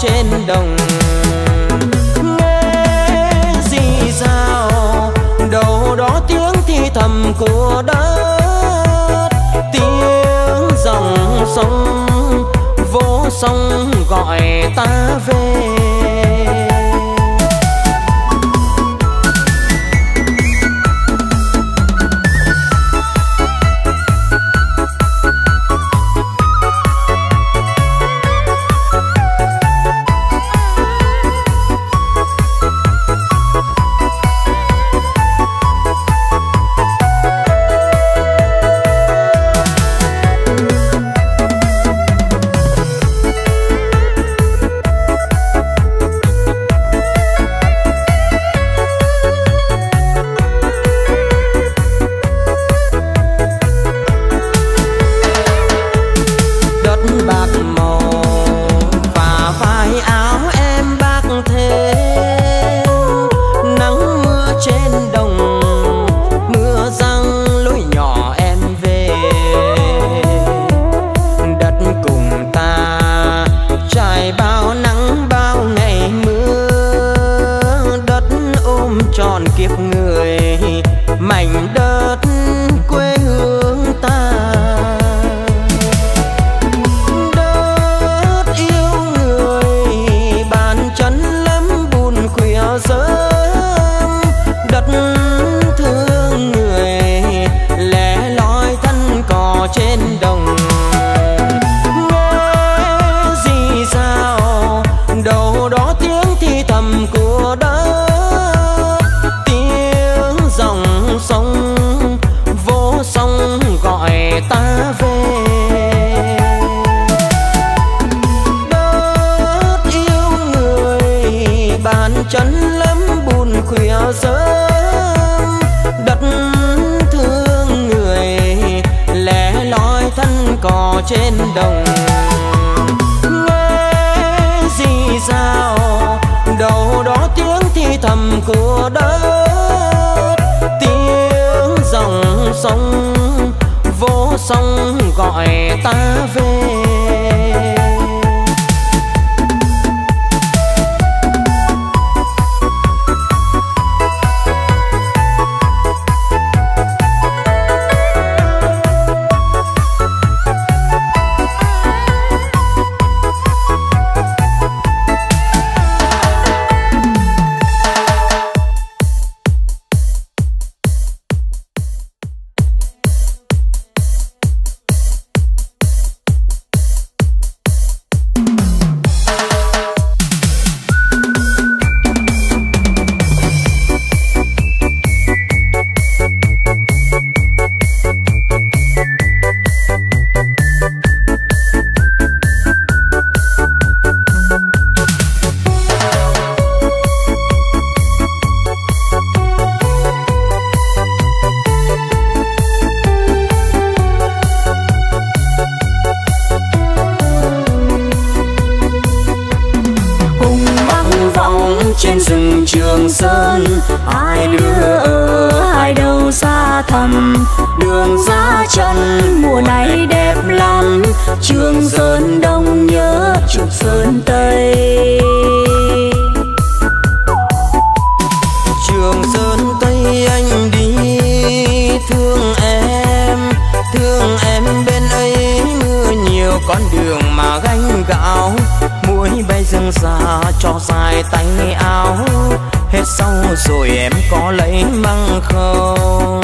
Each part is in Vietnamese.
trên đồng. Nghe rì rào đâu đó tiếng thì thầm của đất, tiếng dòng sông vô sông gọi ta về. Tròn kiếp người mảnh đất quê hương ta, đất yêu người bàn chân lắm bùn khuya sớm, đất thương người lẻ loi thân cò trên đồng. Nghe rì rào đâu đó tiếng thì thầm của đất, sông vô sông gọi ta về. Đất yêu người bàn chân lắm bùn khuya sớm, đất thương người lẻ loi thân cò trên đồng. Nghe rì rào đâu đó tiếng thì thầm của đất, dòng sông vô sông gọi ta về. Trên rừng Trường Sơn, hai đứa ở hai đầu xa thẳm, đường ra trận mùa này đẹp lắm. Trường Sơn Đông nhớ Trường Sơn Tây. Trường Sơn Tây anh đi thương em bên ấy mưa nhiều con đường mà gánh gạo, muối bay rừng xa cho dài tay áo, hết sau rồi em có lấy măng không?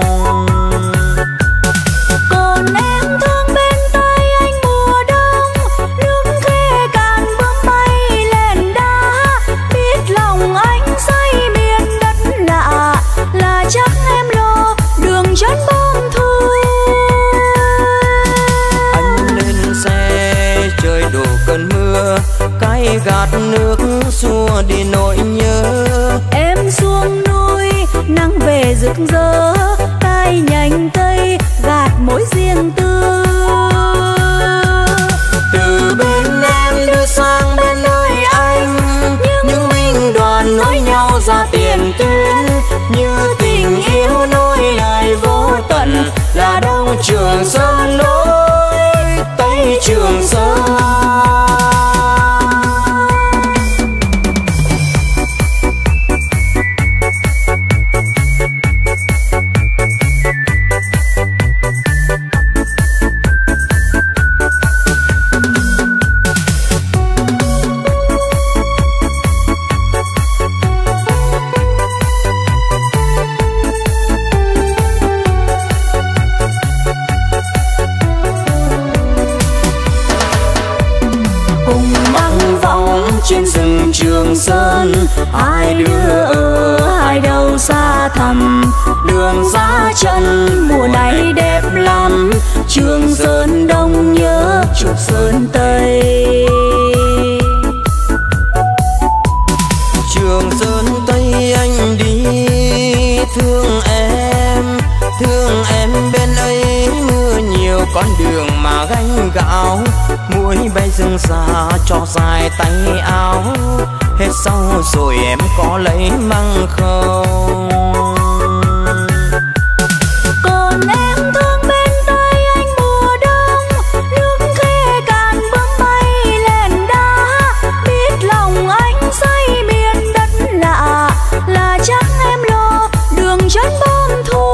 Còn em thương bên Tây anh mùa đông, nước khe cạn bướm bay lên đá, biết lòng anh say miền đất lạ, là chắc em lo đường chân bom thu. Anh lên xe trời đổ cơn mưa, cái gạt nước xua đi nỗi nhớ. Em xuống núi nắng về rực rỡ, tay nhành cây gạt mối riêng tư. Từ bên em đưa sang bên nơi anh, những binh đoàn nối nhau ra tiền tuyến, như tình yêu nối lại vô tận, là Đông Trường Sơn nối Tây Trường Sơn. Trường Sơn. Hai đứa ở hai đầu xa thẳm, đường ra chân mùa này đẹp lắm. Trường Sơn Đông nhớ Trường Sơn Tây. Trường Sơn Tây anh đi thương em bên ấy mưa nhiều con đường mà gánh gạo. Muối bay rừng xa cho dài tay áo, hết sau rồi em có lấy măng không? Còn em thương bên Tây anh mùa đông, nước Khê Cạn bướm bay lên đá. Biết lòng anh say miền đất lạ, là chắc em lo đường chân bom thu.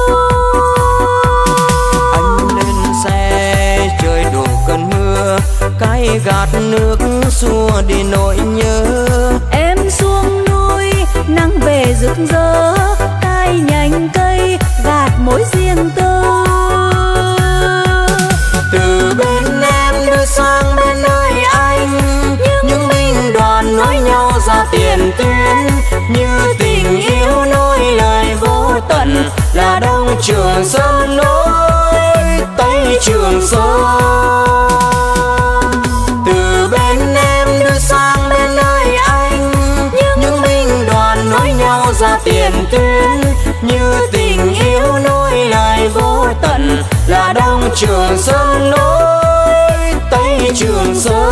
Anh lên xe trời đổ cơn mưa, cái gạt nước xua đi nỗi nhớ. Em xuống núi nắng về rực rỡ, cái nhành cây gạt mối riêng tư. Từ bên em đưa sang bên nơi anh, những binh đoàn nối nhau ra tiền tuyến. Như tình yêu nối lời vô tận, là Đông Trường Sơn nối Tây Trường Sơn. Từ bên em đưa sang bên nơi anh, những binh đoàn nối nhau ra tiền tuyến. Như tình yêu nối lời vô tận, là Đông Trường Sơn nối Tây Trường Sơn.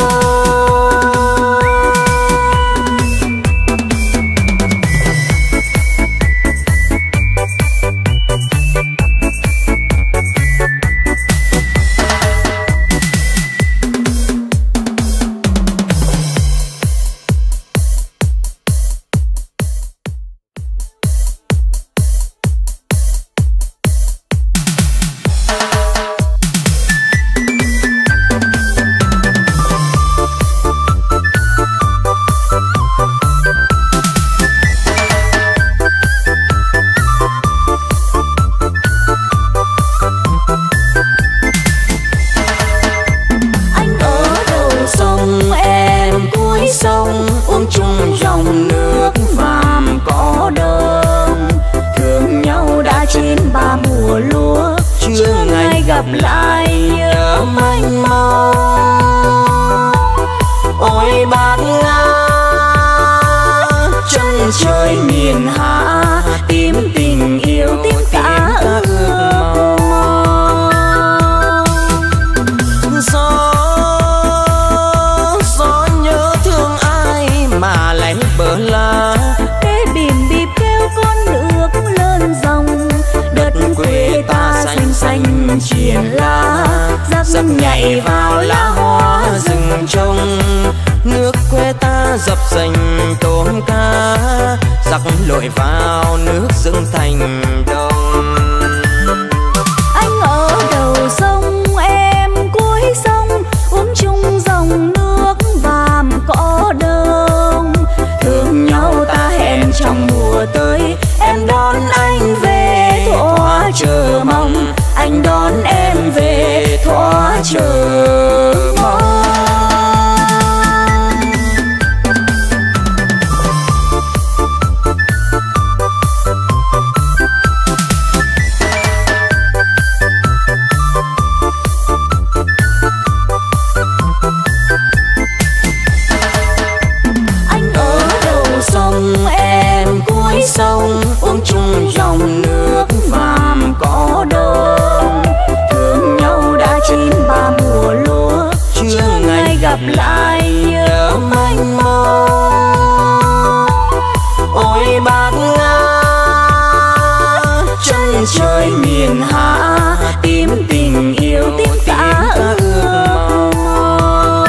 gặp lại nhớ mênh mông. Ôi bát ngát chân trời miền Hạ, tím tình yêu tím cả ước mong. Gió nhớ thương ai mà lấy bờ lá, để bìm bịp kêu con nước lớn dòng. Đất quê ta xanh xanh triển lá, dập nhảy vào lá hoa rừng trông. Nước quê ta dập dành tôm cá, giặc lội vào nước dựng thành đông. Anh ở đầu sông em cuối sông, uống chung dòng nước vàm cỏ đông. Thương nhau ta hẹn trong mùa tới, em đón anh về thỏa chờ mong. Anh đón em về thỏa chờ mong. Anh ở đầu sông em cuối sông, uống chung dòng nước vàm cỏ đông. thương nhau đã chín ba mùa lúa, chưa ngày gặp lại nhớ mênh mông. Ôi bát ngát chân trời miền Hạ, tím tình yêu tím cả ước mong.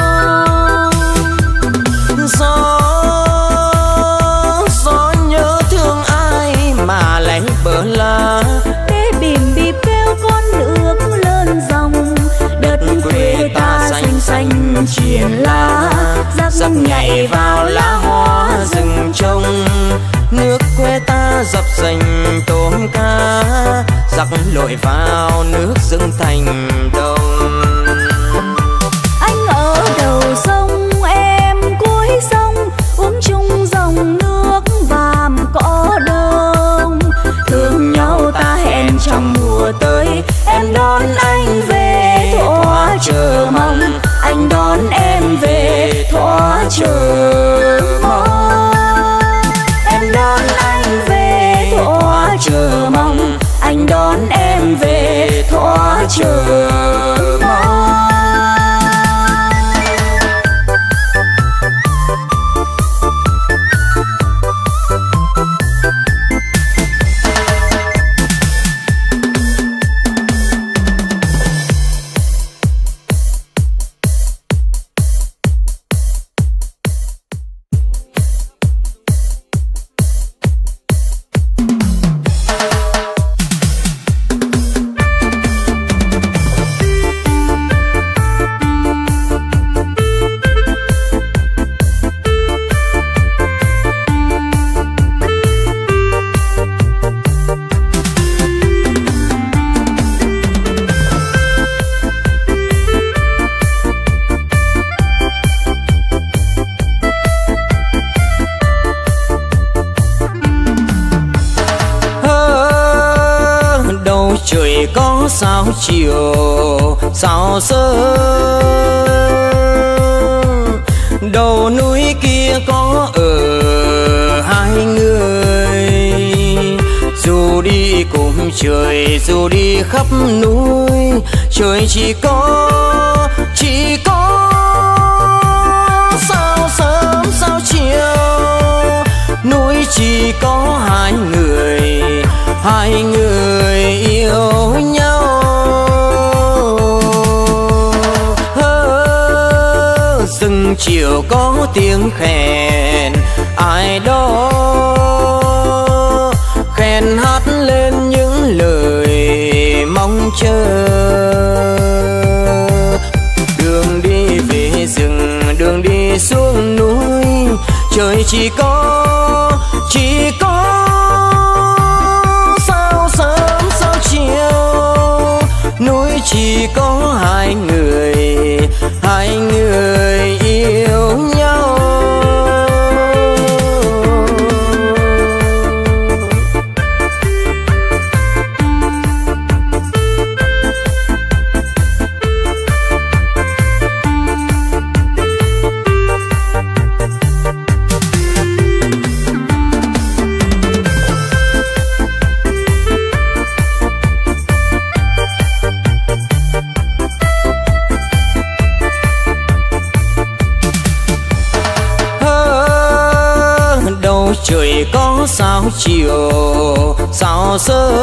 Gió nhớ thương ai mà lấy bờ lá, để bìm bịp kêu con nước lớn dòng. Đất quê ta xanh xanh triển lá, dập nhảy vào lá hoa rừng trông. Nước quê ta dập dành tôm cá, giặc lội vào nước dựng thành đông. Anh ở đầu sông em cuối sông, uống trời có sao chiều sao sớm, đầu núi kia có ở hai người. Dù đi cùng trời, dù đi khắp núi, trời chỉ có sao sớm sao chiều, núi chỉ có hai người yêu nhau. Rừng chiều có tiếng khen, ai đó khen hát lên những lời mong chờ. Đường đi về rừng, đường đi xuống núi, trời chỉ có sao sớm sao chiều, núi chỉ có hai người yêu nhau. Trời có sao chiều sao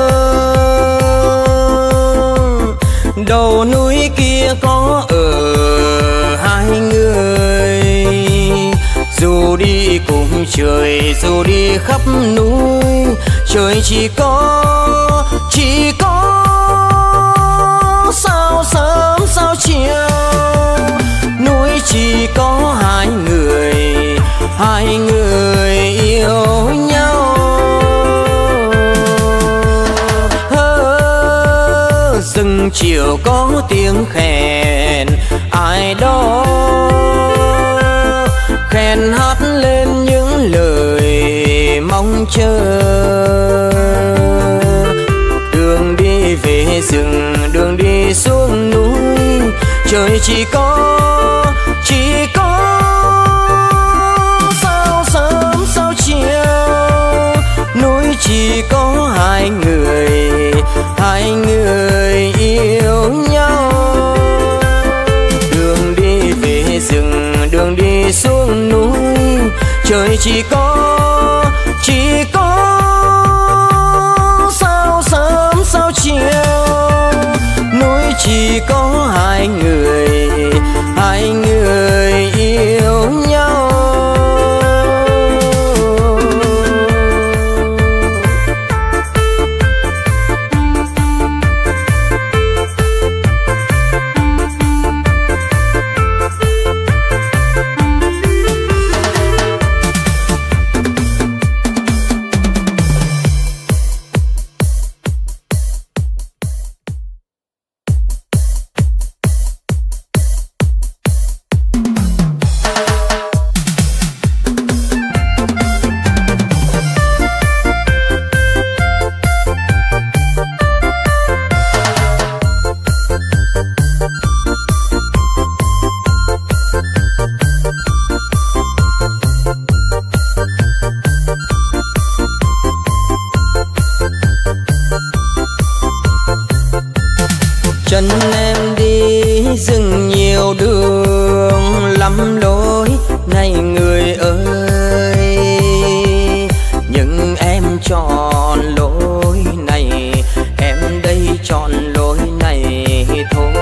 sớm, đầu núi kia có ở hai người. Dù đi cùng trời, dù đi khắp núi, trời chỉ có sao sớm sao chiều, núi chỉ có hai người yêu nhau. Rừng chiều có tiếng khen, ai đó khen hát lên những lời mong chờ. Đường đi về rừng, đường đi xuống núi, trời chỉ có sao sớm sao chiều, núi chỉ có hai người yêu nhau. Đường đi về rừng, đường đi xuống núi, trời chỉ có sao sớm sao chiều, núi chỉ có hai người yêu nhau. Chân em đi rừng nhiều đường lắm lối này người ơi, nhưng em chọn lối này, em đây chọn lối này thôi.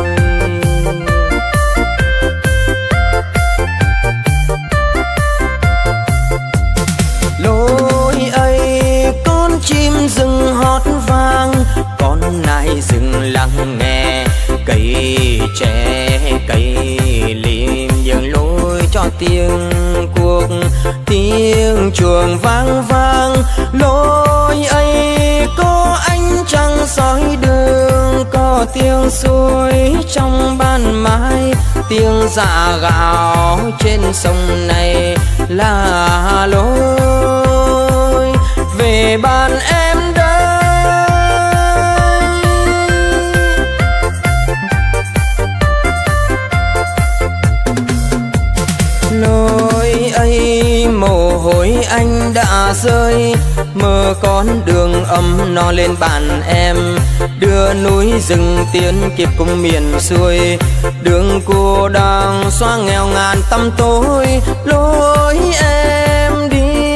Lối ấy con chim rừng hót vang, con nai rừng lắng nghe cây tre cây lim dường lối cho tiếng cuộc tiếng chuông vang vang. Lối ấy có ánh trăng soi đường, có tiếng suối trong ban mai, tiếng dạ gạo trên sông này là lối về ban em đây. hối anh đã rơi, mơ con đường ấm no lên bàn em. Đưa núi rừng tiến kịp cùng miền xuôi, đường cô đang xóa nghèo ngàn tăm tối. Lối em đi,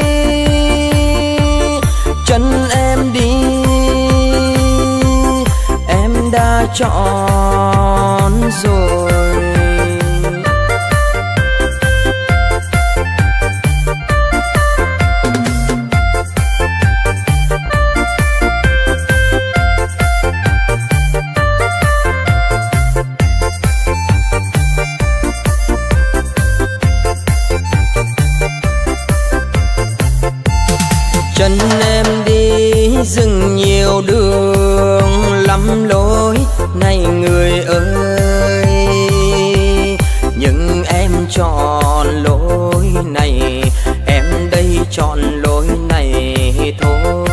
chân em đi, em đã chọn rồi. Chân em đi rừng nhiều đường lắm lối này người ơi, nhưng em chọn lối này, em đây chọn lối này thôi.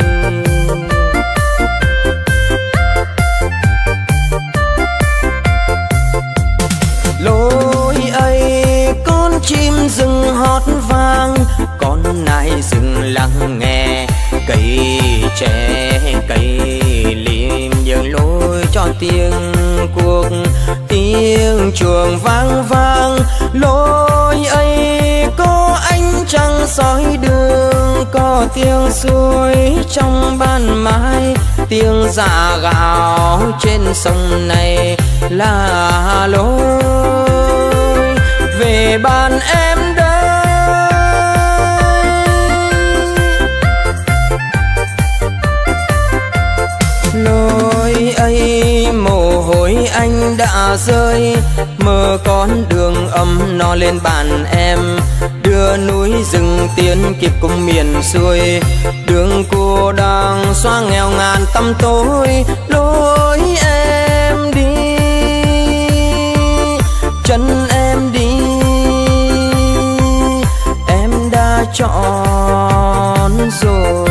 Lối ấy con chim rừng hót vang, con nai rừng lắng nghe, cây tre cây lim nhường lối cho tiếng cuộc, tiếng chuông vang vang. Lối ấy có ánh trăng soi đường, có tiếng suối trong ban mai, tiếng dạ gạo trên sông này là lối về ban em đây. Lối ấy mồ hôi anh đã rơi, mơ con đường ấm no lên bàn em. Đưa núi rừng tiến kịp cùng miền xuôi, đường cô đang xóa nghèo ngàn tăm tối. Lối em đi, chân em đi, em đã chọn rồi.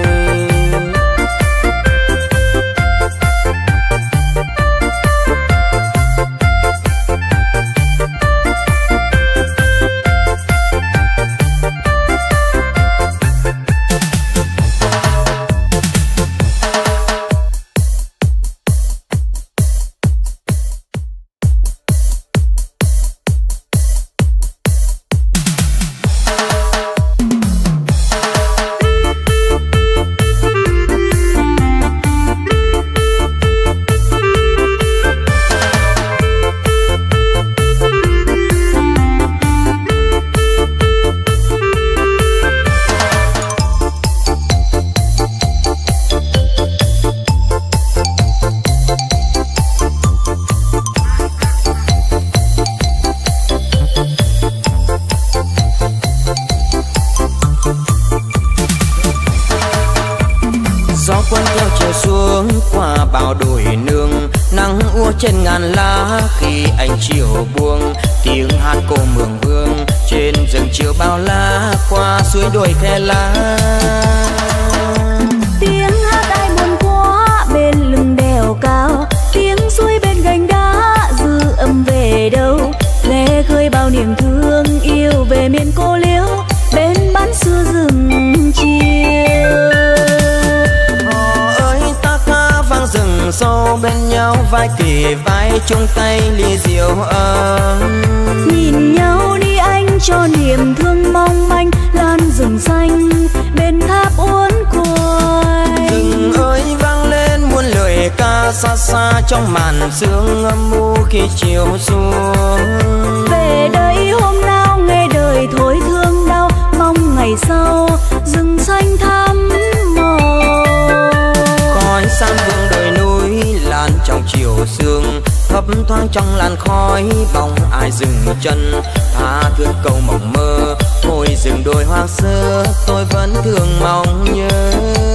Trên ngàn lá khi anh chiều buông, tiếng hát cô mường vương trên rừng chiều bao la, qua suối đồi khe lá. Tiếng hát ai buồn quá bên lưng đèo cao, tiếng suối bên gành đá dư âm về đâu. Lẻ khơi bao niềm thương yêu về miền cô liễu bên bán xưa rừng chiều. Rừng sâu bên nhau vai kề vai chung tay ly rượu ấm. Nhìn nhau đi anh cho niềm thương mong manh, lan rừng xanh bên tháp uốn cội. Rừng ơi vang lên muôn lời ca xa xa trong màn sương âm u khi chiều xuống. Về đây hôm nào nghe đời thôi thương đau, mong ngày sau rừng xanh thắm màu. Khói san vương đồi núi lan trong chiều sương, thấp thoáng trong làn khói bóng ai dừng chân. Tha thương câu mộng mơ thôi rừng đồi hoang sơ, tôi vẫn thường mong nhớ.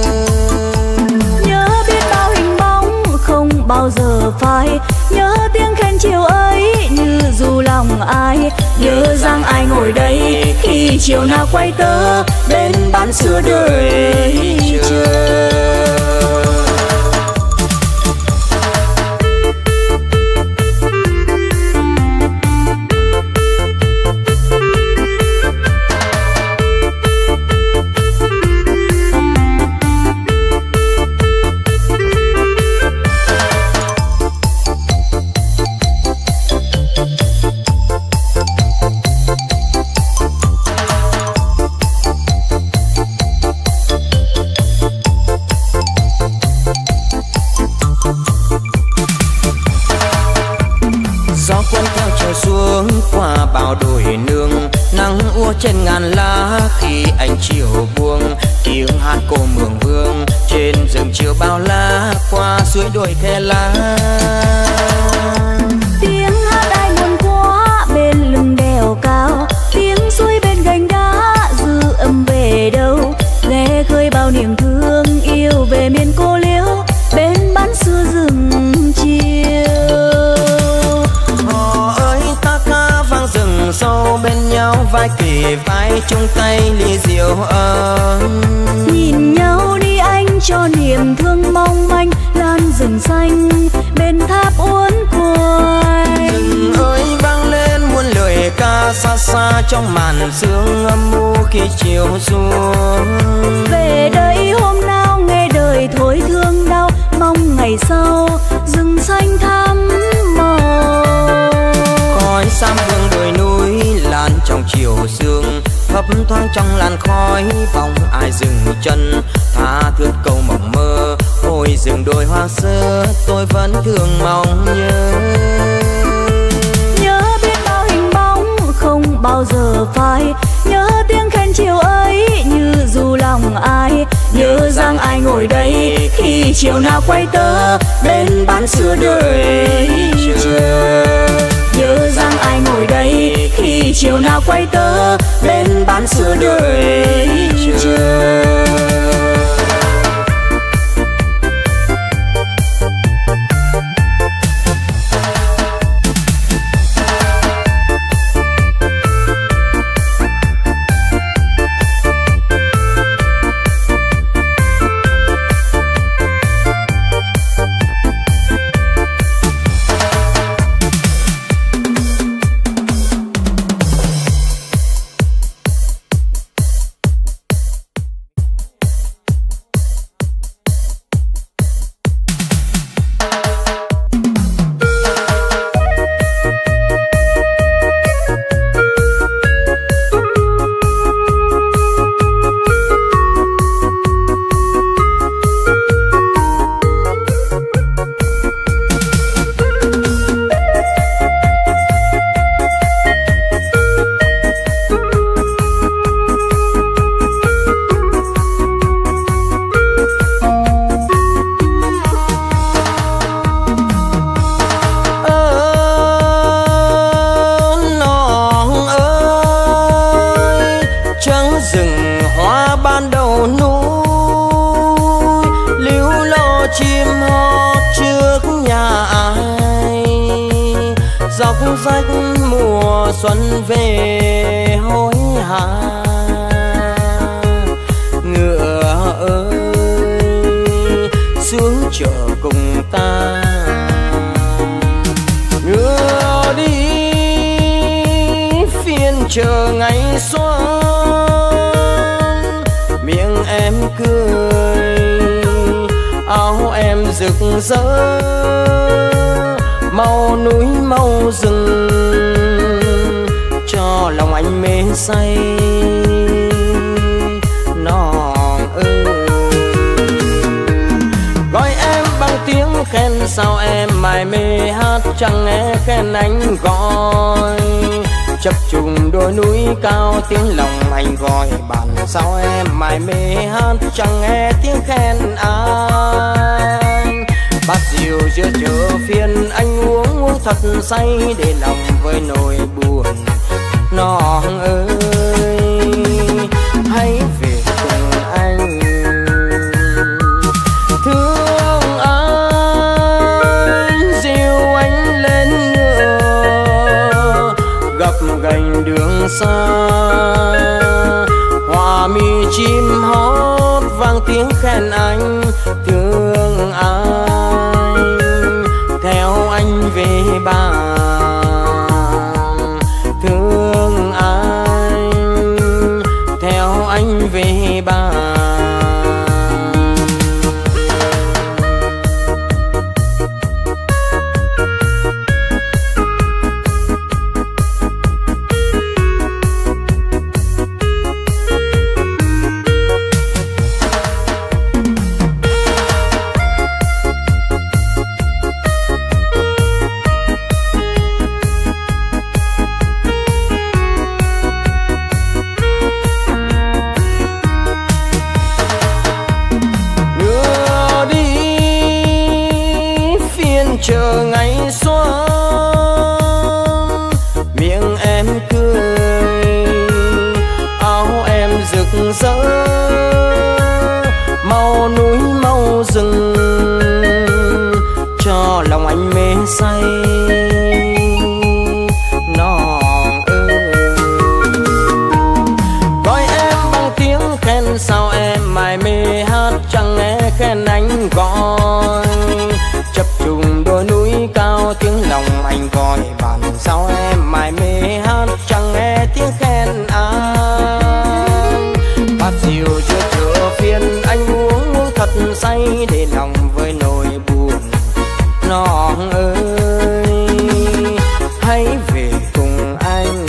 Nhớ biết bao hình bóng không bao giờ phai, nhớ tiếng khen chiều ấy như dù lòng ai. Nhớ rằng ai ngồi đây khi chiều nào quay tớ bên bán xưa đời chờ. khi anh chiều buông, tiếng hát cô mường vương trên rừng chiều bao la qua suối đồi khe lá. Tiếng hát ai buồn quá bên lưng đèo cao, tiếng suối bên gành đá dư âm về đâu, nghe khơi bao niềm thương yêu về miền cô liễu bên bán xưa rừng chiều. Hò ơi ta ca vang rừng sâu bên nhau vai kề vai chung tay ly rượu ấm. Nhìn nhau đi anh cho niềm thương mong manh lan rừng xanh bên tháp uốn cội. Rừng ơi vang lên muôn lời ca xa xa trong màn sương âm u khi chiều xuống. Về đây hôm nào nghe đời thôi thương đau, mong ngày sau rừng xanh thắm màu. Khói sam hương đồi núi lan trong chiều sương, thấp thoáng trong làn khói bóng ai dừng chân. Tha thướt câu mộng mơ ôi rừng đồi hoa sơ, tôi vẫn thường mong nhớ. Nhớ biết bao hình bóng không bao giờ phai, nhớ tiếng khen chiều ấy như dù lòng ai. Nhớ rằng ai ngồi đây khi chiều nào quay tớ bên bán xưa đời chờ. Nhớ rằng ai ngồi đây khi chiều nào quay tớ bên bán xưa đời chờ. rách mùa xuân về hối hả. Ngựa ơi xuống chợ cùng ta, ngựa đi phiên chờ ngày xuân. Miệng em cười áo em rực rỡ, màu núi màu rừng cho lòng anh mê say. Non ơi gọi em bằng tiếng khen, sao em mải mê hát chẳng nghe khen anh gọi. Chập trùng đôi núi cao tiếng lòng anh gọi bạn, sao em mải mê hát chẳng nghe tiếng khen anh. Bát rượu giữa chợ phiên anh uống thật say, để lòng với nỗi buồn. Non ơi hãy về cùng anh, thương anh dìu anh lên ngựa, gặp gành đường xa hoa mi chim hót vang tiếng khen anh. Thương anh theo anh về bàn, thương anh theo anh về bàn. rực rỡ, màu núi màu rừng cho lòng anh mê say. Nòng ơi, gọi em bằng tiếng khen sao em mải mê hát, chẳng nghe khen anh gọi. Chập trùng đồi núi cao tiếng lòng anh gọi bạn, sao em mải mê hát chẳng nghe tiếng khen anh. Bát rượu chưa chữa phiền anh uống thật say, để lòng với nỗi buồn. Nòng ơi, hãy về cùng anh.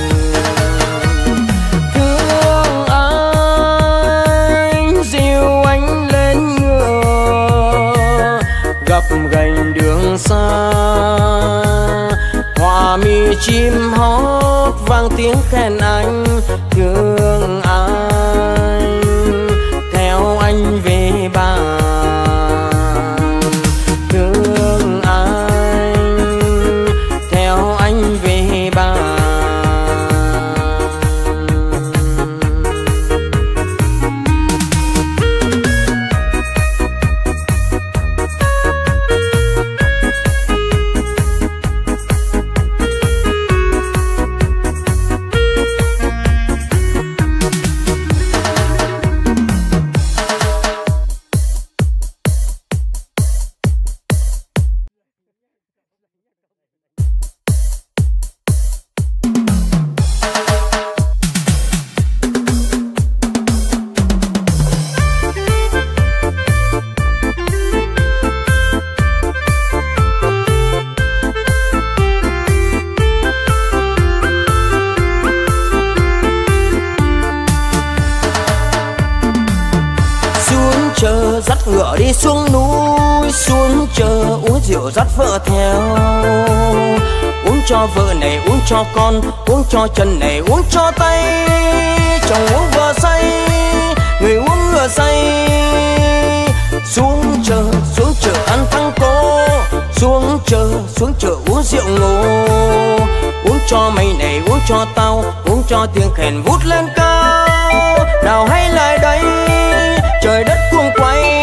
Thương anh, dìu anh lên ngựa, gặp gành đường xa. Hoa mi chim hót vang tiếng khen anh. Thương anh, theo anh về bàn. Thương anh, theo anh về bàn. Dắt ngựa đi xuống núi, xuống chờ uống rượu dắt vợ theo. Uống cho vợ này, uống cho con, uống cho chân này, uống cho tay. Chồng uống vợ say, người uống ngựa say. Xuống chờ ăn thắng cố, xuống chờ uống rượu ngô. Uống cho mày này, uống cho tao, uống cho tiếng khen vút lên cao. Nào hay lại đây, trời đất cuồng quay.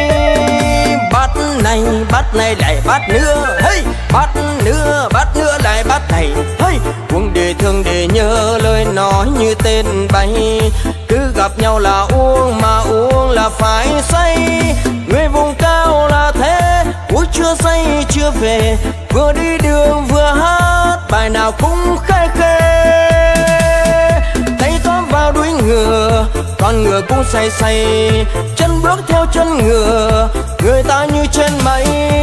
Bát này lại bát nữa, hey! Bát nữa lại bát này, hey! Uống để thương để nhớ lời nói như tên bay. Cứ gặp nhau là uống, mà uống là phải say. Người vùng cao là thế, uống chưa say chưa về. Vừa đi đường vừa hát, bài nào cũng khê khê. Tay tóm vào đuôi ngựa, con ngựa cũng say say. Chân bước theo chân ngựa, người ta như trên mây.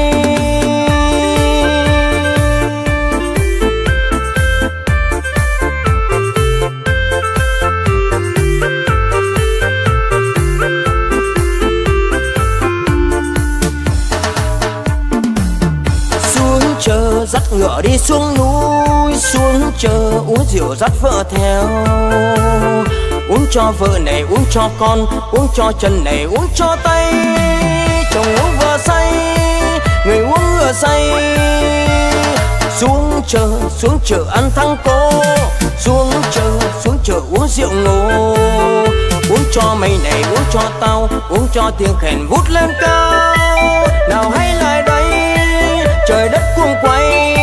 Xuống chờ dắt ngựa đi xuống núi, xuống chờ uống rượu dắt vợ theo. Uống cho vợ này, uống cho con, uống cho chân này, uống cho tay. Chồng uống vợ say, người uống ngựa say. Xuống chờ ăn thắng cố, xuống chờ uống rượu ngô. Uống cho mày này, uống cho tao, uống cho tiếng khen vút lên cao. Nào hay lại đây, trời đất cuồng quay.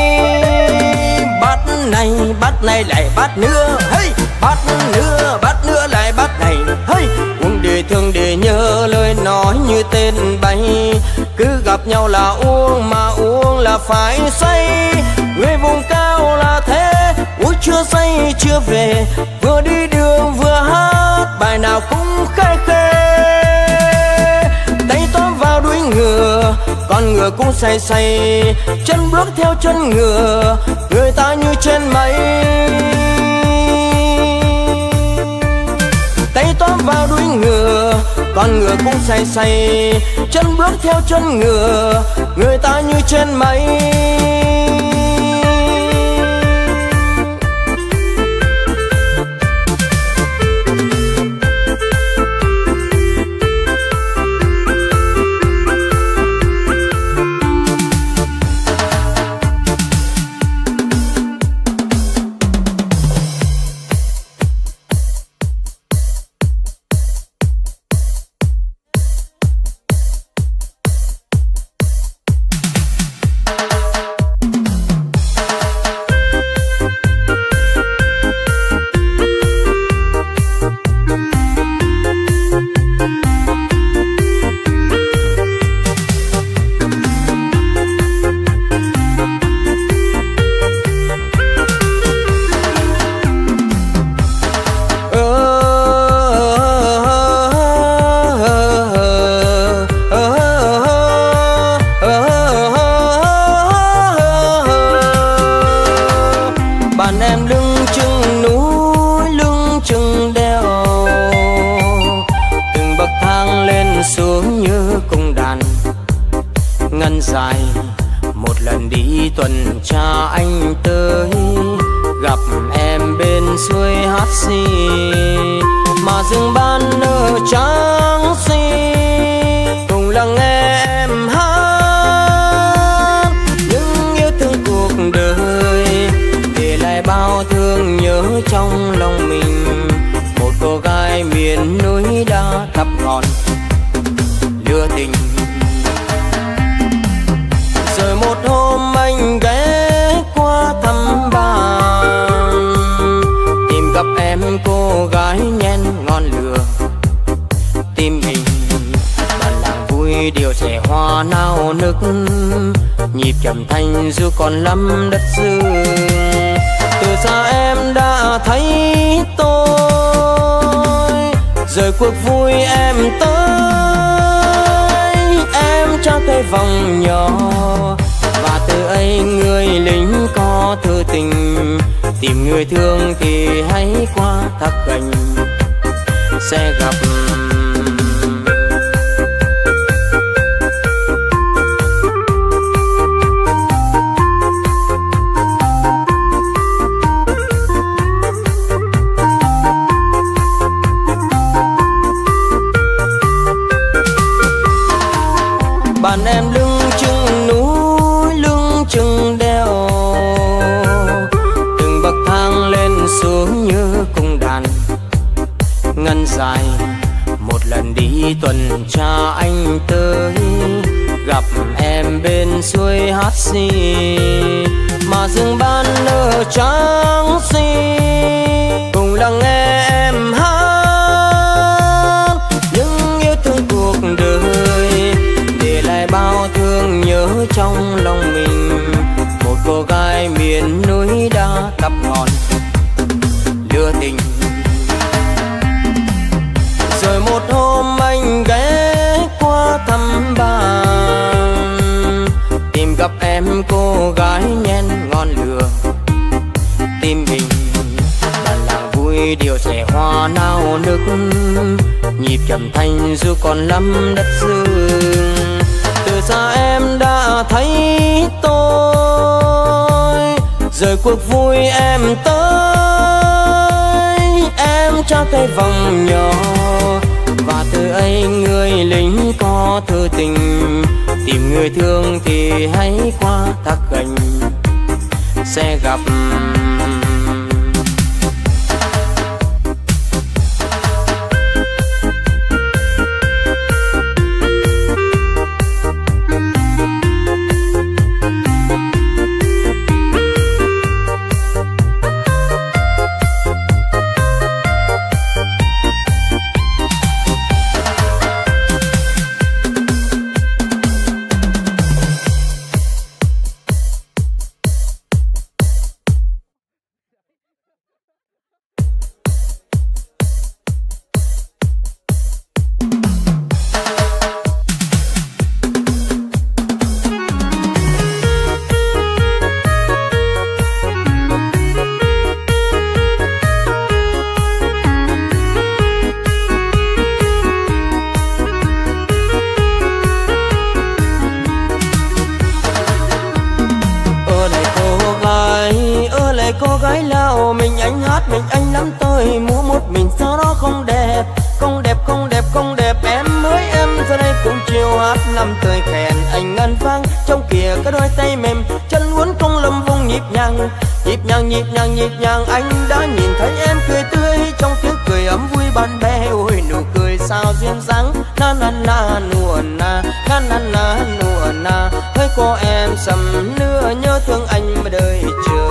Bát này lại bát nữa, hey! Bát nữa lại bát này, hey! Uống để thương để nhớ lời nói như tên bay. Cứ gặp nhau là uống, mà uống là phải say. Người vùng cao là thế, uống chưa say chưa về. Vừa đi đường vừa hát, bài nào cũng khê khê. Tay tóm vào đuôi ngựa, con ngựa cũng say say. Chân bước theo chân ngựa, người ta như trên mây. Tay tóm vào đuôi ngựa, con ngựa cũng say say. Chân bước theo chân ngựa, người ta như trên mây. tuần tra anh tới, gặp em bên suối hát xì, mà rừng ban nở trắng xì, cùng lắng nghe em hát những yêu thương cuộc đời, để lại bao thương nhớ trong lòng mình. Một cô gái miền núi đã thắp ngọn lửa tình. Rồi một hôm anh ghé qua thăm bạn, tìm gặp em cô gái nhen ngon lửa. Tim mình bản làng vui điều trẻ hoa nao nức, nhịp trầm thanh dù còn lắm đất rừng. Từ xa em đã thấy tôi, rồi cuộc vui em tới. Em trao tay vòng nhỏ, và từ ấy người lính có thư tình. Tìm người thương thì hãy qua thác gành sẽ gặp. Bạn em lưng chừng núi, lưng chừng đèo, từng bậc thang lên xuống như cung đàn ngân dài. Một lần đi tuần tra anh tới, gặp em bên suối hát xì, mà rừng ban nở trắng xì, cùng lắng nghe em hát những yêu thương cuộc đời, để lại bao thương nhớ trong lòng mình. Một cô gái miền núi đã thắp ngọn lửa tình. Rồi một hôm anh ghé qua thăm bạn, tìm gặp em cô gái nhen ngon lửa. Tim mình bản làng vui điều trẻ hoa nao nức, nhịp trầm thanh dù còn lắm đất rừng. Từ xa em đã thấy tôi, rồi cuộc vui em tới. Em trao tay vòng nhỏ, và từ ấy người lính có thư tình. Tìm người thương thì hãy qua thác gành sẽ gặp. Cô gái Lào mình anh hát mình anh lắm tôi múa một mình sao đó không đẹp, không đẹp, không đẹp, không đẹp. Em mới em ra đây cũng chiều hát năm tươi khen anh ngân vang trong kia cái đôi tay mềm chân uốn cong lâm vung nhịp nhàng, nhịp nhàng, nhịp nhàng, nhịp nhàng. Anh đã nhìn thấy em cười tươi trong tiếng cười ấm vui bạn bè. Ôi nụ cười sao duyên dáng na na na nùa na na na na nùa na. Hơi cô em sầm nưa nhớ thương anh mà đời chờ.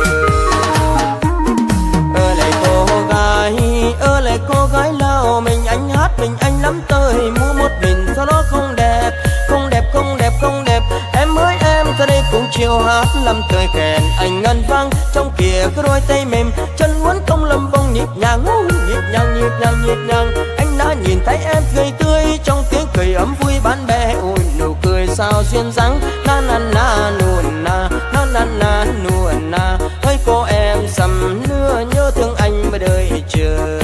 Ơ lại cô gái Lào mình anh hát mình anh lắm tôi múa một mình sao đó không đẹp, không đẹp, không đẹp, không đẹp. Em mới em ra đây cũng chiều hát làm tươi kèn anh ngân vang trong kia cái đôi tay mềm chân uốn cong lâm vong nhịp nhàng, nhịp nhàng, nhịp nhàng, nhịp nhàng. Anh đã nhìn thấy em cười tươi trong tiếng cười ấm vui bạn bè. Ôi nụ cười sao duyên dáng na na na nùa na na na na nùa na. Hơi cô em sầm nưa nhớ thương anh mà đời chờ.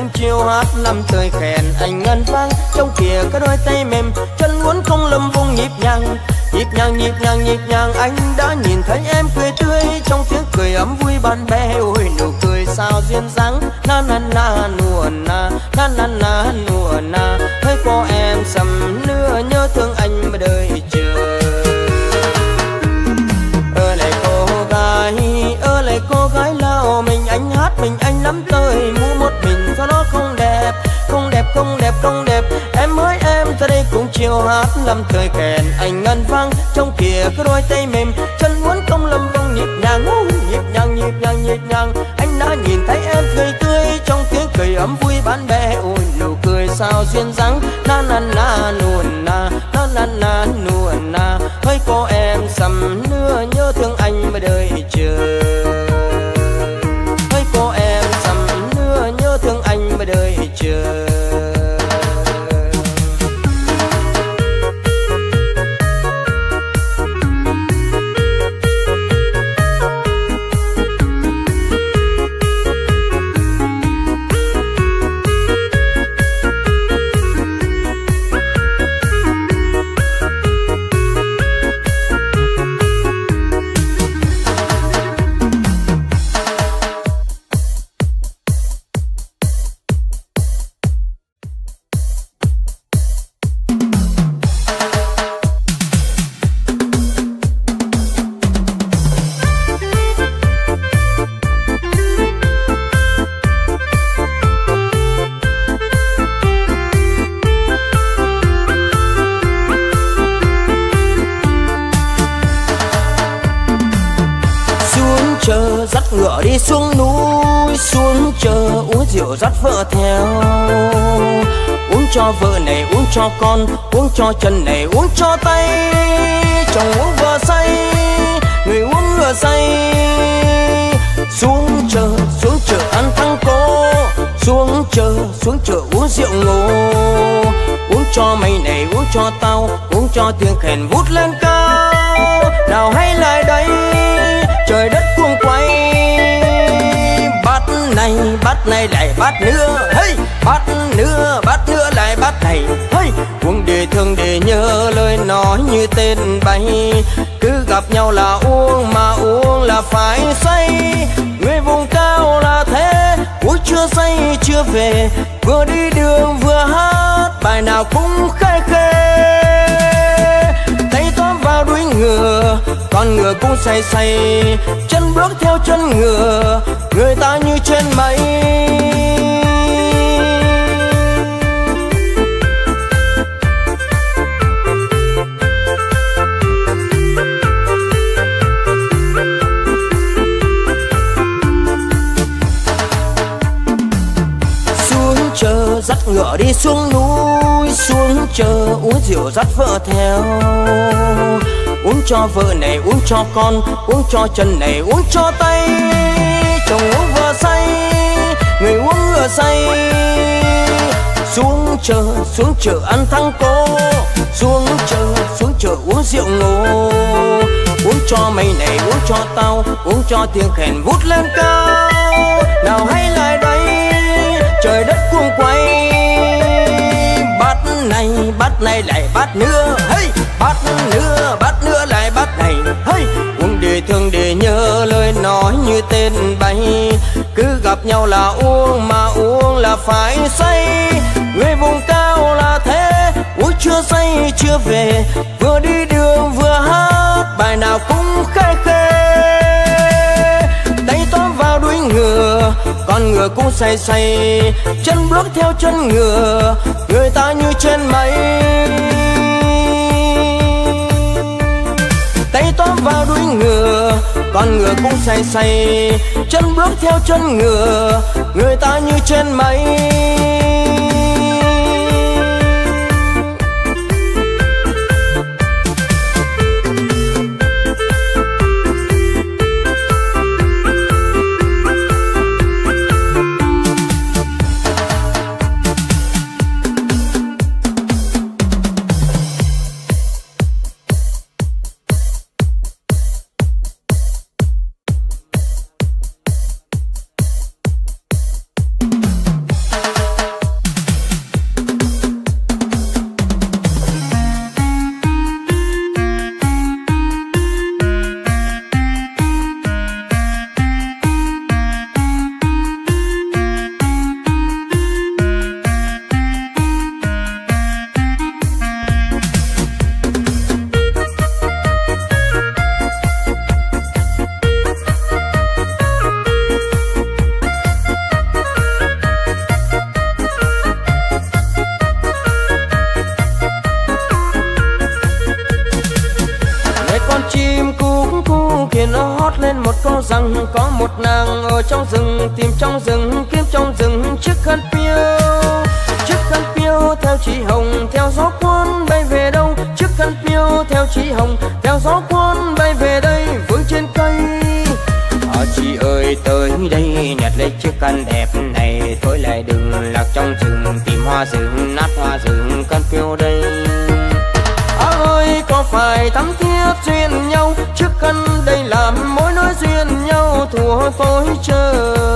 cùng chiều hát làm tươi khen anh ngân vang. Trong kia có đôi tay mềm chân uốn cong lầm vùng nhịp nhàng, nhịp nhàng nhịp nhàng nhịp nhàng. Anh đã nhìn thấy em cười tươi trong tiếng cười ấm vui bạn bè. Ôi nụ cười sao duyên dáng, na na na nùa na, na na na nùa na. Hơi có em sầm nưa nhớ thương anh mà đời chờ. Lại cô gái lao mình anh hát mình anh lắm tơi mu một mình cho nó không đẹp không đẹp không đẹp không đẹp. Em ơi em ra đây cùng chiều hát làm tươi kèn anh ngân vang. Trong kia có đôi tay mềm chân uốn cong lầm vòng nhịp nhàng, nhịp nhàng nhịp nhàng nhịp nhàng. Anh đã nhìn thấy em cười tươi trong tiếng cười ấm vui bạn bè. Ôi nụ cười sao duyên dáng, na na na nuồn na, na na na nuồn na. Hơi có em sầm nưa nhớ thương anh mà đời chờ. Hơi có em sầm nưa nhớ thương anh mà đời chờ. Dắt ngựa đi xuống núi, xuống chờ uống rượu dắt vợ theo. Uống cho vợ này, uống cho con, uống cho chân này, uống cho tay. Chồng uống vợ say, người uống ngựa say. Xuống chợ ăn thắng cố, xuống chợ uống rượu ngô. Uống cho mày này, uống cho tao, uống cho tiếng kèn vút lên cao. Nào hay lại đây, trời đất cuồng quay. Bát này lại bát nữa, hey, bát nữa lại bát này, hey. Uống để thương để nhớ lời nói như tên bay. Cứ gặp nhau là uống mà uống là phải say. Người vùng cao là thế, uống chưa say chưa về. Vừa đi đường vừa hát bài nào cũng khê khê. Tay tóm vào đuôi ngựa, con ngựa cũng say say. Chân bước theo chân ngựa, người ta như trên mây. Xuống chợ dắt ngựa đi xuống núi, xuống chợ uống rượu dắt vợ theo. Uống cho vợ này, uống cho con, uống cho chân này, uống cho tay. Chồng uống vợ say, người uống ngựa say. Xuống chợ ăn thắng cố, xuống chợ uống rượu ngô. Uống cho mày này, uống cho tao, uống cho tiếng kèn vút lên cao. Nào hay lại đây, trời đất cuồng quay. Bát này lại bát nữa, hey, bát nữa lại bát này, hey. Uống để thương để nhớ lời nói như tên bay. Cứ gặp nhau là uống mà uống là phải say. Người vùng cao là thế, uống chưa say chưa về. Vừa đi đường vừa hát bài nào cũng khê khê. Tay tóm vào đuôi ngựa, con ngựa cũng say say. Chân bước theo chân ngựa, người ta như trên mây. Tay tóm vào đuôi ngựa, con ngựa cũng say say. Chân bước theo chân ngựa, người ta như trên mây. rằng có một nàng ở trong rừng, tìm trong rừng, kiếm trong rừng chiếc khăn piêu. Chiếc khăn piêu theo chỉ hồng, theo gió cuốn bay về đâu? Chiếc khăn piêu theo chỉ hồng, theo gió cuốn bay về đây, vương trên cây. Chị ơi tới đây nhặt lấy chiếc khăn đẹp này, thôi lại đừng lạc trong rừng, tìm hoa rừng, nát hoa rừng, khăn piêu đây. Ơi có phải thắm thiết duyên nhau, chiếc khăn đây làm mối nối duyên nhau thuở tôi chờ.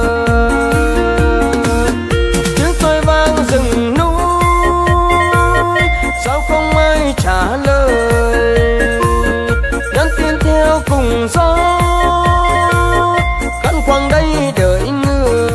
Tiếng tôi vang rừng núi, sao không ai trả lời? Nhắn tin theo cùng gió, khăn quàng đây đợi người.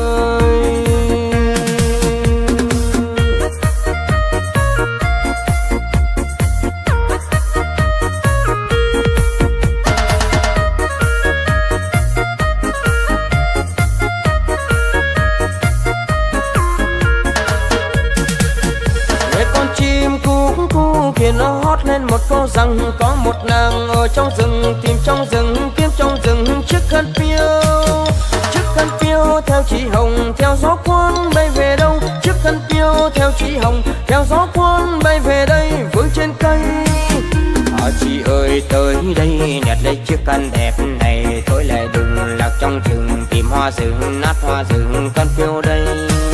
Kia nó hót lên một câu rằng có một nàng ở trong rừng, tìm trong rừng, kiếm trong rừng chiếc khăn piêu. Chiếc khăn piêu theo chỉ hồng, theo gió cuốn bay về đâu? Chiếc khăn piêu theo chỉ hồng, theo gió cuốn bay về đây, vương trên cây. Chị ơi tới đây nhặt lấy chiếc khăn đẹp này, thôi lại đừng lạc trong rừng, tìm hoa rừng, nát hoa rừng, khăn piêu đây.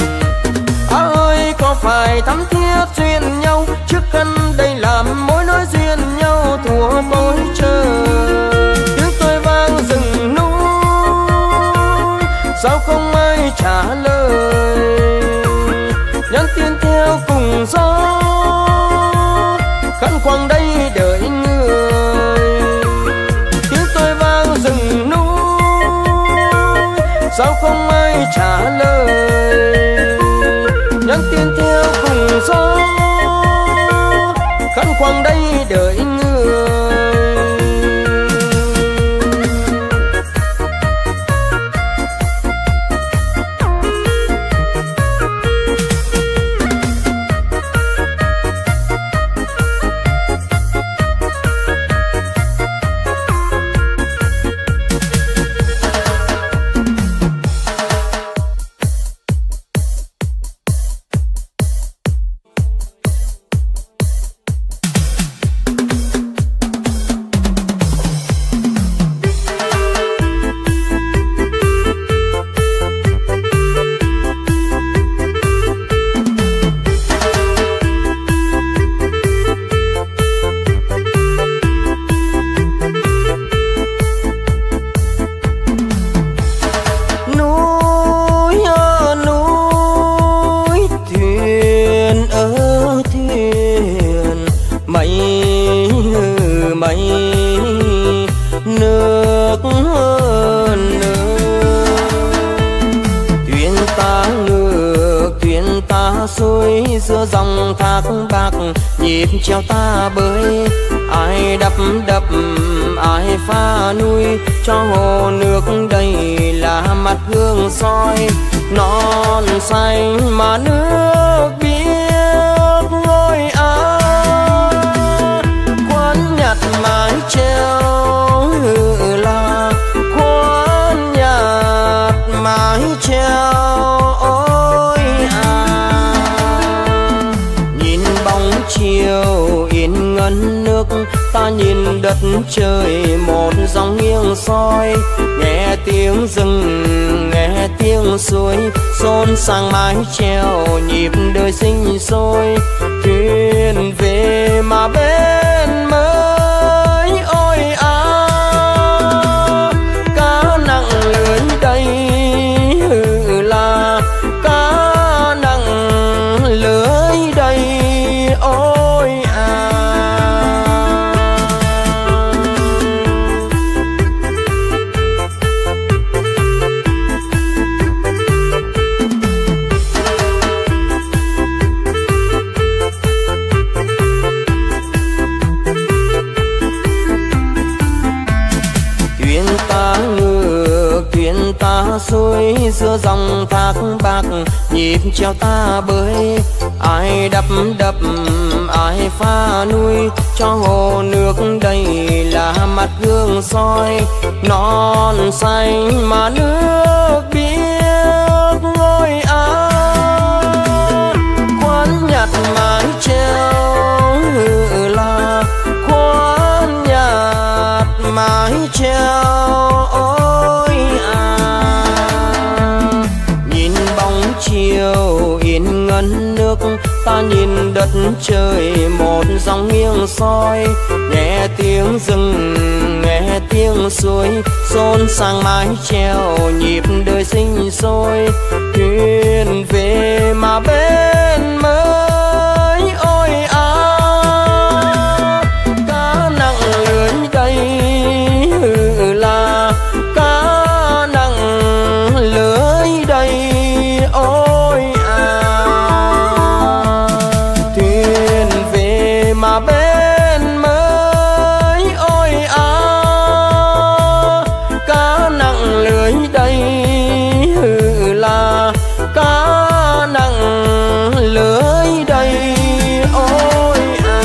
Ơi có phải thắm thiết duyên nhau, chiếc khăn đây làm mối nối duyên nhau thuở tôi chờ. Tiếng tôi vang rừng núi, sao không ai trả lời? Nhắn tin theo cùng gió, khăn quàng đây đợi người. Tiếng tôi vang rừng núi, sao không ai trả lời? Nhắn tin theo cùng gió, khăn quàng đây đợi người. Giữa dòng thác bạc nhịp treo ta bơi, ai đập đập ai pha nuôi, cho hồ nước đầy là mặt gương soi. Non xanh mà nước biếc ngôi á, quán nhặt mái treo là quán nhặt mái treo. Chiều yên ngân nước, ta nhìn đất trời một dòng nghiêng soi. Nghe tiếng rừng, nghe tiếng suối, xôn sang mái treo nhịp đời sinh sôi. Thuyền về mà bên mới ôi á, cá nặng lưới đây là cá nặng lưới đây. Ôi à, thuyền ta ngược, thuyền ta xuôi, giữa dòng thác bạc nhịp treo ta bơi, Ai đắp đập ai pha nuôi, cho hồ nước đây là mặt gương soi. Non xanh mà nước biếc ngôi An, khoan nhặt mái treo là khoan nhặt mái treo. Ôi nhìn bóng chiều yên ngân nước, ta nhìn đất trời một dòng nghiêng soi. Nghe tiếng rừng nghe tiếng suối, xôn sang mái treo nhịp đời sinh sôi. Thuyền về mà bên mới ôi cá nặng lưới đây là cá nặng lưới đây. Ôi thuyền về mà bên mới ôi cá nặng lưới đây là cá nặng lưới đây. Ôi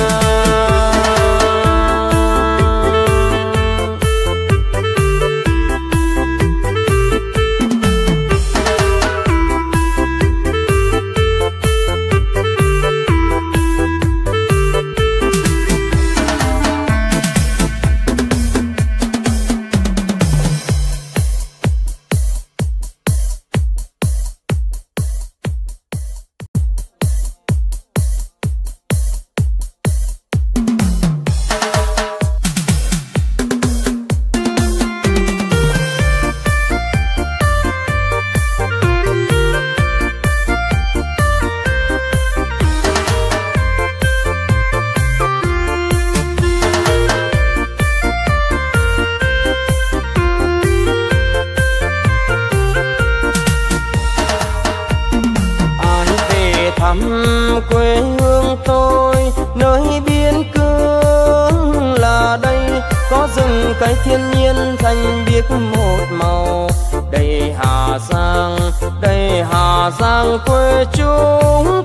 quê hương tôi nơi biên cương là đây, có rừng cây thiên nhiên xanh biếc một màu. Đây Hà Giang quê chúng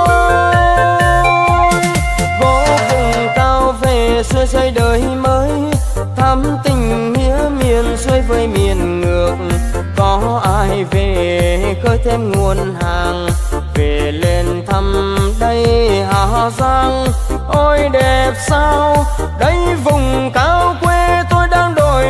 tôi, vô vùng cao về xuôi xây đời mới, thắm tình nghĩa miền xuôi với miền ngược. Có ai về khơi thêm nguồn hàng, về lên thăm đây Hà Giang. Ôi đẹp sao đây vùng cao quê tôi đang đổi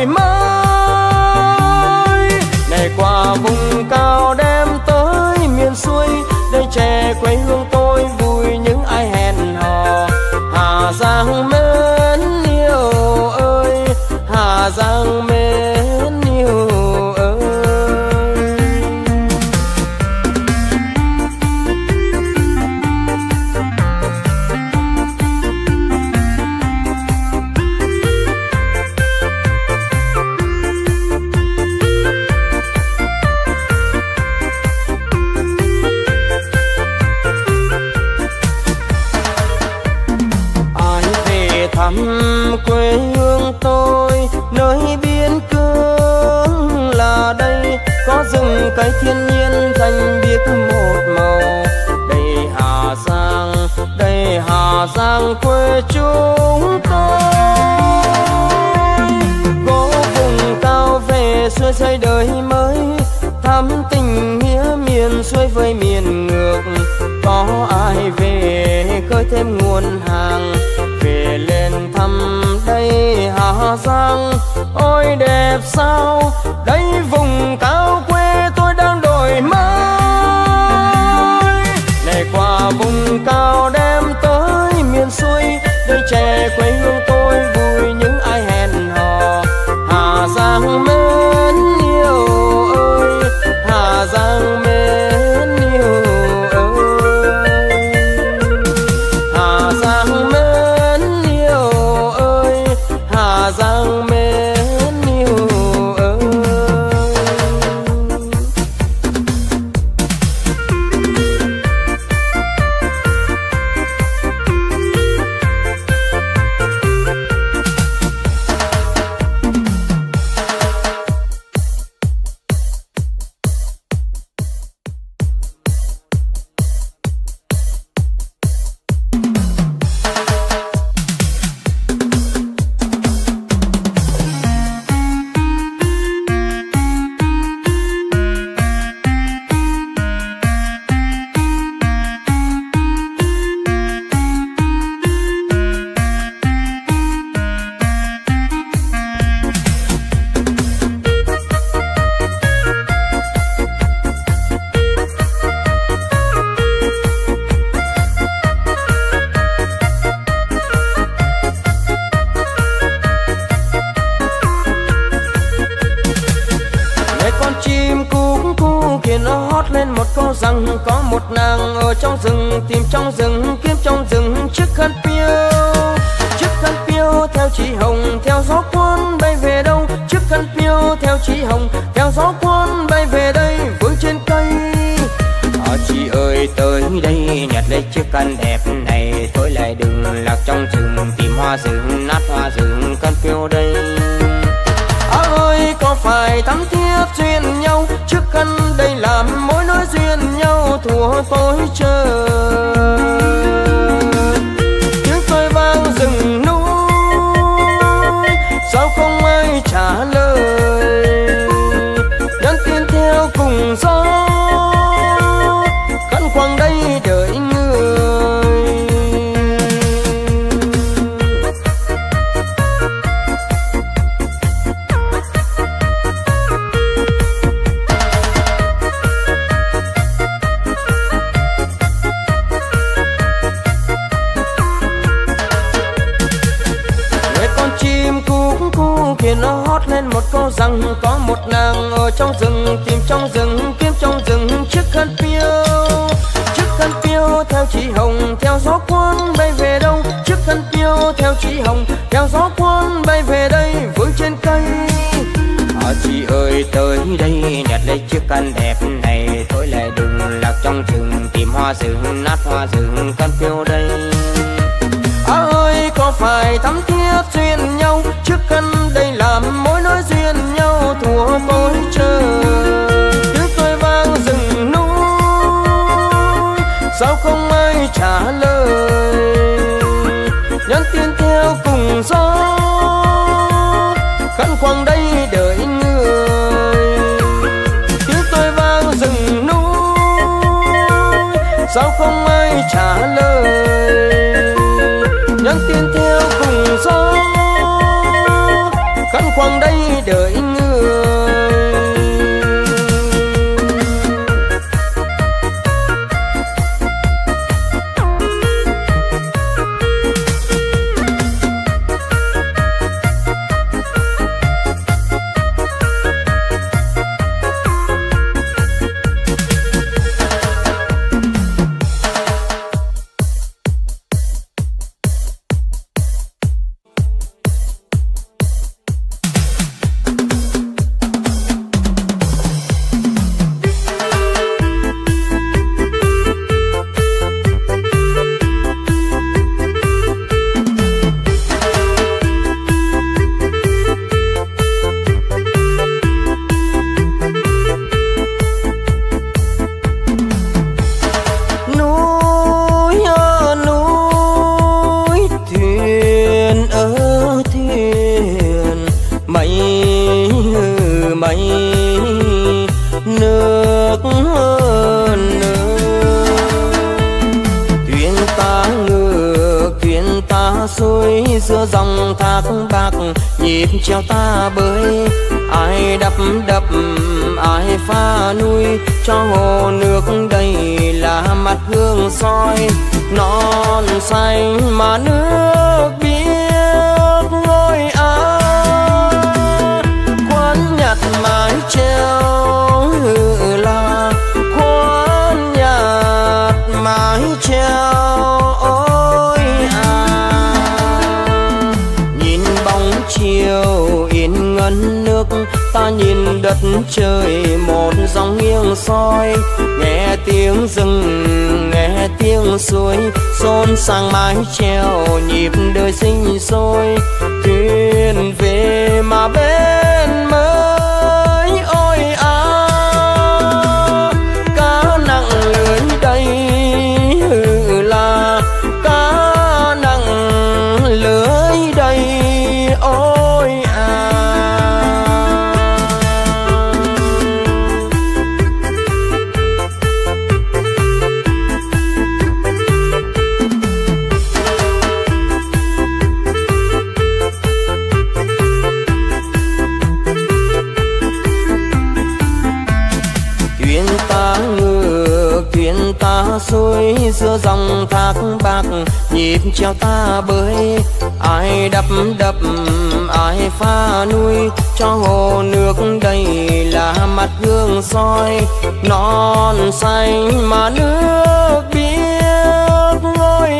mới. Này qua vùng cao đem tới miền xuôi, đây trẻ quê hương tôi vui những ai hẹn hò. Hà Giang mến yêu ơi, Hà Giang mến yêu ơi. Thăm quê hương tôi nơi biên cương là đây, có rừng cây thiên nhiên xanh biếc một màu. Đây Hà Giang quê chúng tôi, có vùng cao về xuôi xây đời mới, thắm tình nghĩa miền xuôi với miền ngược. Có ai về khơi thêm nguồn hàng, về lên thăm đây Hà Giang. Ôi đẹp sao đây vùng cao quê tôi đang đổi mới. Này qua vùng cao đem tới miền xuôi, đây trẻ quê hương tôi vui những ai hẹn hò. Hà Giang mến yêu ơi, Hà Giang mến yêu ơi, Hà Giang mến yêu ơi, Hà Giang mến yêu ơi. rằng có một nàng ở trong rừng, tìm trong rừng, kiếm trong rừng chiếc khăn piêu. Chiếc khăn piêu theo chỉ hồng, theo gió cuốn bay về đâu? Chiếc khăn piêu theo chỉ hồng, theo gió cuốn bay về đây, vương trên cây. Chị ơi tới đây nhặt lấy chiếc khăn đẹp này, tôi lại đừng lạc trong rừng, tìm hoa rừng, nát hoa rừng, khăn piêu đây. Ơi có phải thắm thiết duyên nhau, chiếc khăn đây làm mối nối duyên nhau thuở tôi chờ. Tiếng tôi vang rừng núi, sao không ai trả lời? Nhắn tin theo cùng gió, khăn quàng đây đợi người. Kia nó hót lên một câu rằng có một nàng ở trong rừng, tìm trong rừng, kiếm trong rừng chiếc khăn piêu. Chiếc khăn piêu theo chỉ hồng, theo gió cuốn bay về đâu? Chiếc khăn piêu theo chỉ hồng, theo gió cuốn bay về đây, vương trên cây. Chị ơi tới đây nhặt lấy chiếc khăn đẹp này, tôi lại đừng lạc trong rừng, tìm hoa rừng, nát hoa rừng, khăn piêu đây. Ơi có phải thắm thiết duyên nhau, chiếc khăn đây làm mối nối duyên nhau thuở tôi chờ. Tiếng tôi vang rừng núi, sao không ai trả lời? Nhắn tin theo cùng gió, khăn quàng đây đợi người. Tiếng tôi vang rừng núi, sao không ai trả lời? Nhắn tin theo cùng gió, khăn quàng đây đợi người. Giữa dòng thác bạc nhịp treo ta bơi, ai đập đập ai pha nuôi, cho hồ nước đầy là mặt gương soi. Non xanh mà nước biếc ngôi á, quán nhặt mái treo là quán nhặt mái treo. Chiều yên ngân nước, ta nhìn đất trời một dòng nghiêng soi. Nghe tiếng rừng, nghe tiếng suối, xôn sang mái treo nhịp đời sinh sôi. Thuyền về mà bên mới ôi á, cá nặng lưới đây là cá nặng lưới đây. Ôi à, giữa dòng thác bạc, nhịp treo ta bơi. Ai đập đập ai pha nuôi, cho hồ nước đầy là mặt gương soi. Non xanh mà nước biếc ngôi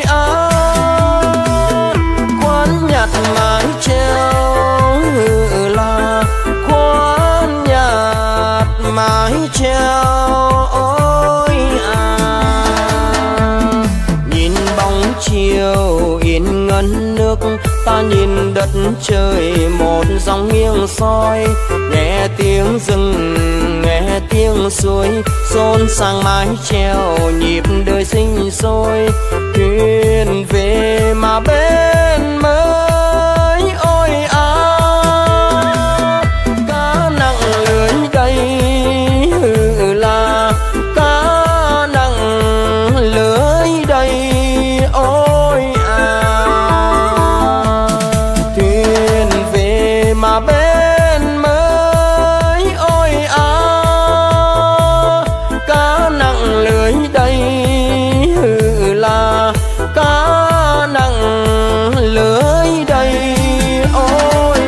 khoan nhặt mái treo là khoan nhặt mái treo. Ôi nhìn bóng chiều yên ngân nước, ta nhìn đất trời một dòng nghiêng soi. Nghe tiếng rừng nghe tiếng suối, xôn sang mái treo nhịp đời sinh sôi. Thuyền về mà bên mới ôi cá nặng lưới đây là cá nặng lưới đây. Ôi thuyền về mà bên mới ôi cá nặng lưới đây là cá nặng lưới đây. Ôi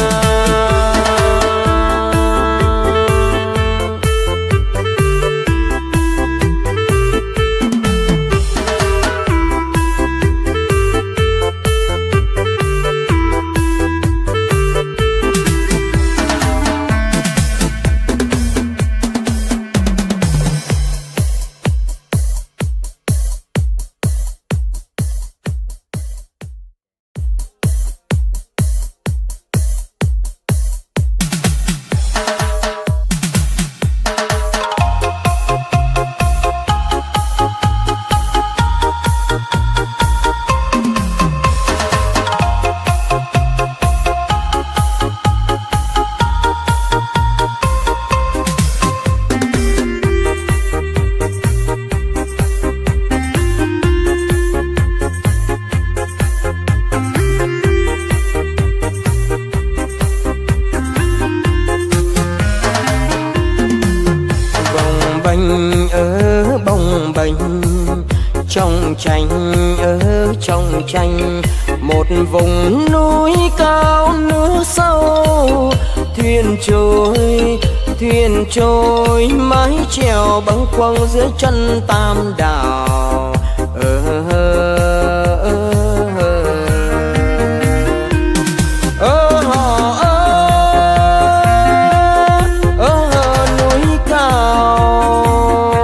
trong tranh trong tranh một vùng núi cao nước sâu. Thuyền trôi mái chèo bâng quâng dưới chân Tam Đảo. Núi cao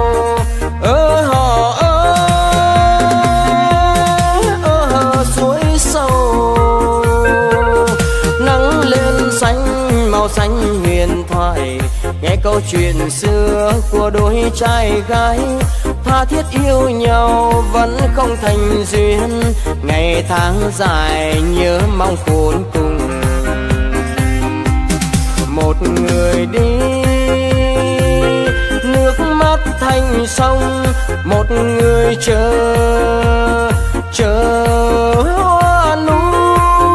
suối sâu, nắng lên xanh màu xanh huyền thoại. Nghe câu chuyện xưa của đôi trai gái, tha thiết yêu nhau vẫn không thành duyên. Ngày tháng dài nhớ mong khôn cùng, một người đi nước mắt thành sông, một người chờ hoa núi.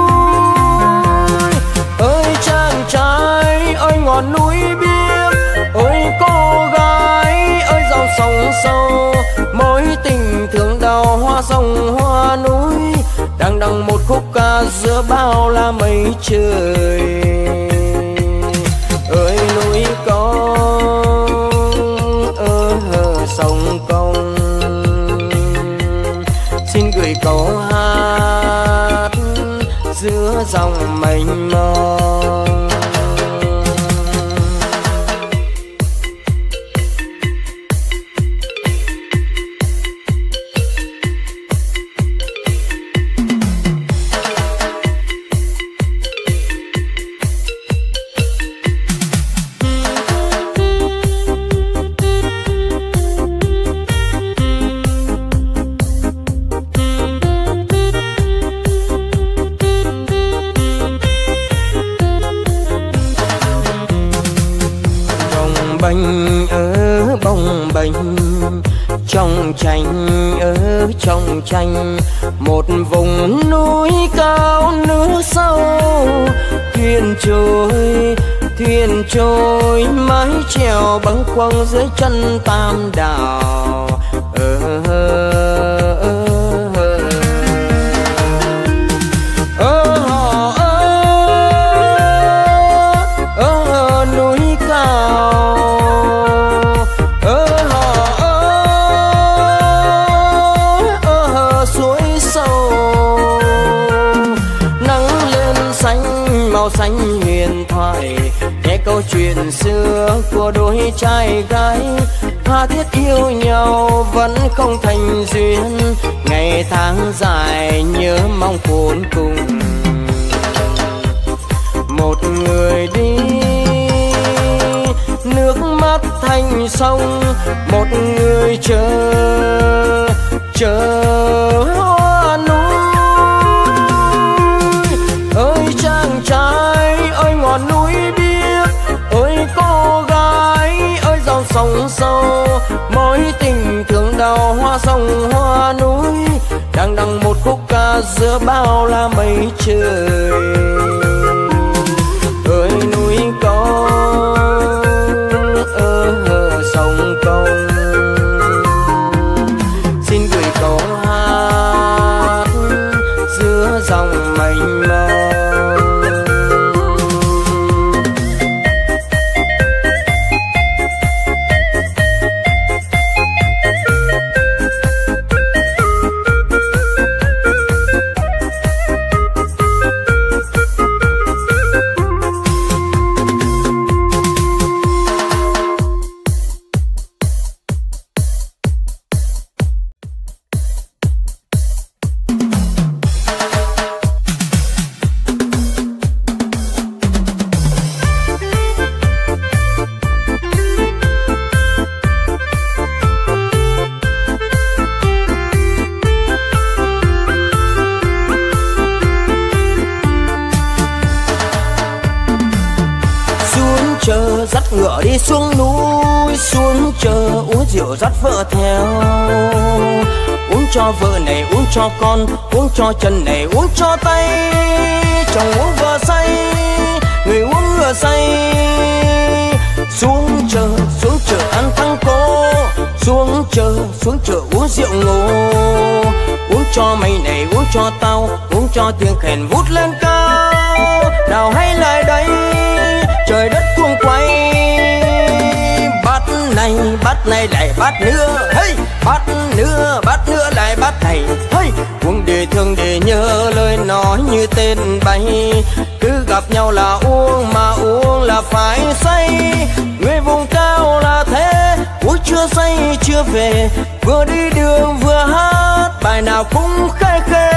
Ơi chàng trai ơi ngọn núi biếc, ôi cô gái ơi dòng sông sâu. Mối tình thương đào hoa sông hoa núi, đang đằng một khúc ca giữa bao la mây trời. Ơi núi công sông công, xin gửi câu hát giữa dòng mênh mông. Bồng bềnh trong tranh trong tranh một vùng núi cao nước sâu. Thuyền trôi mái chèo bâng quâng dưới chân Tam Đảo. câu chuyện xưa của đôi trai gái tha thiết yêu nhau vẫn không thành duyên. Ngày tháng dài nhớ mong khôn cùng. Một người đi nước mắt thành sông, một người chờ hoa núi. Ơi chàng trai ơi ngọn núi biếc, ơi cô gái ơi dòng sông sâu, mối tình thương đào hoa sông hoa núi, đang đằng một khúc ca giữa bao la mây trời. Ơi núi công sông công, xin gửi câu hát giữa dòng mênh mông. Dắt ngựa đi xuống núi, xuống chờ uống rượu dắt vợ theo. Uống cho vợ này, uống cho con, uống cho chân này, uống cho tay. Chồng uống vợ say, người uống ngựa say. Xuống chờ ăn thắng cố, xuống chờ uống rượu ngô. Uống cho mày này, uống cho tao, uống cho tiếng khen vút lên cao. Nào hay lại đây, trời đất cuồng quay. Bát này lại bát nữa, hey! Bát nữa lại bát này, hey! Uống để thương để nhớ lời nói như tên bay. Cứ gặp nhau là uống, mà uống là phải say. Người vùng cao là thế, uống chưa say chưa về. Vừa đi đường vừa hát, bài nào cũng khê khê.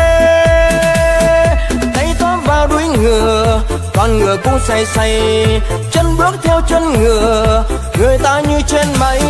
Tay tóm vào đuôi ngựa, con ngựa cũng say say. Chân bước theo chân ngựa, người ta như trên mây.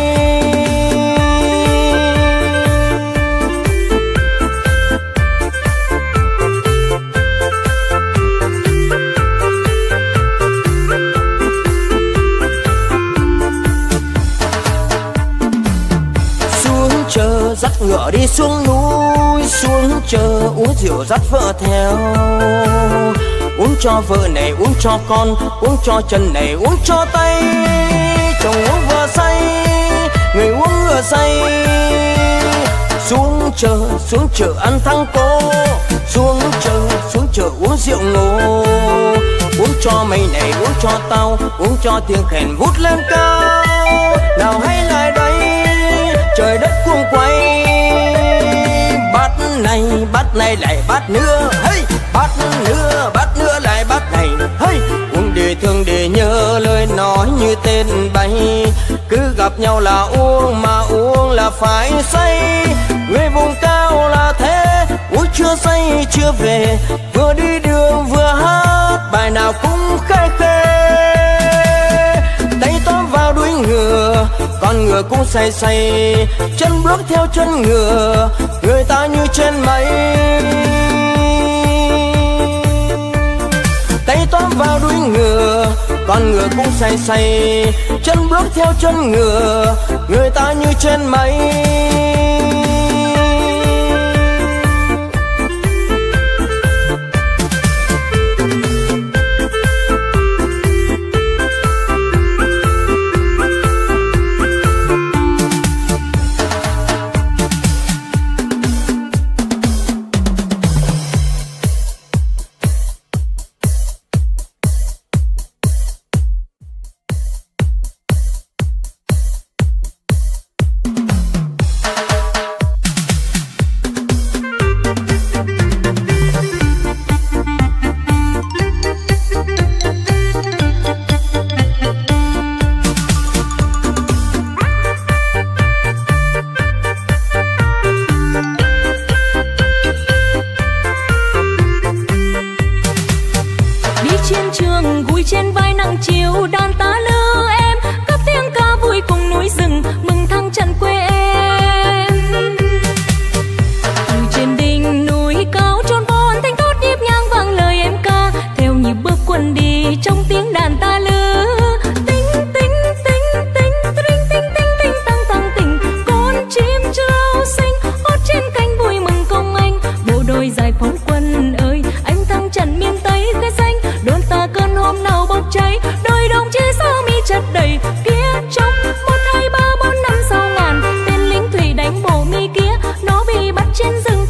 Xuống chờ dắt ngựa đi xuống núi, xuống chờ uống rượu dắt vợ theo. Uống cho vợ này, uống cho con, uống cho chân này, uống cho tay. Chồng uống vợ say, người uống ngựa say. Xuống chờ ăn thắng cố, xuống chờ uống rượu ngô. Uống cho mày này, uống cho tao, uống cho tiếng khen vút lên cao. Nào hay lại đây, trời đất cuồng quay. Bát này lại bát nữa, hey! Bát nữa lại bát này, hey! Uống để thương để nhớ lời nói như tên bay. Cứ gặp nhau là uống, mà uống là phải say. Người vùng cao là thế, uống chưa say chưa về. Vừa đi đường vừa hát, bài nào cũng khê khê. Tay tóm vào đuôi ngựa, con ngựa cũng say say. Chân bước theo chân ngựa, người ta như trên mây. Tay tóm vào đuôi ngựa, con ngựa cũng say say. Chân bước theo chân ngựa, người ta như trên mây.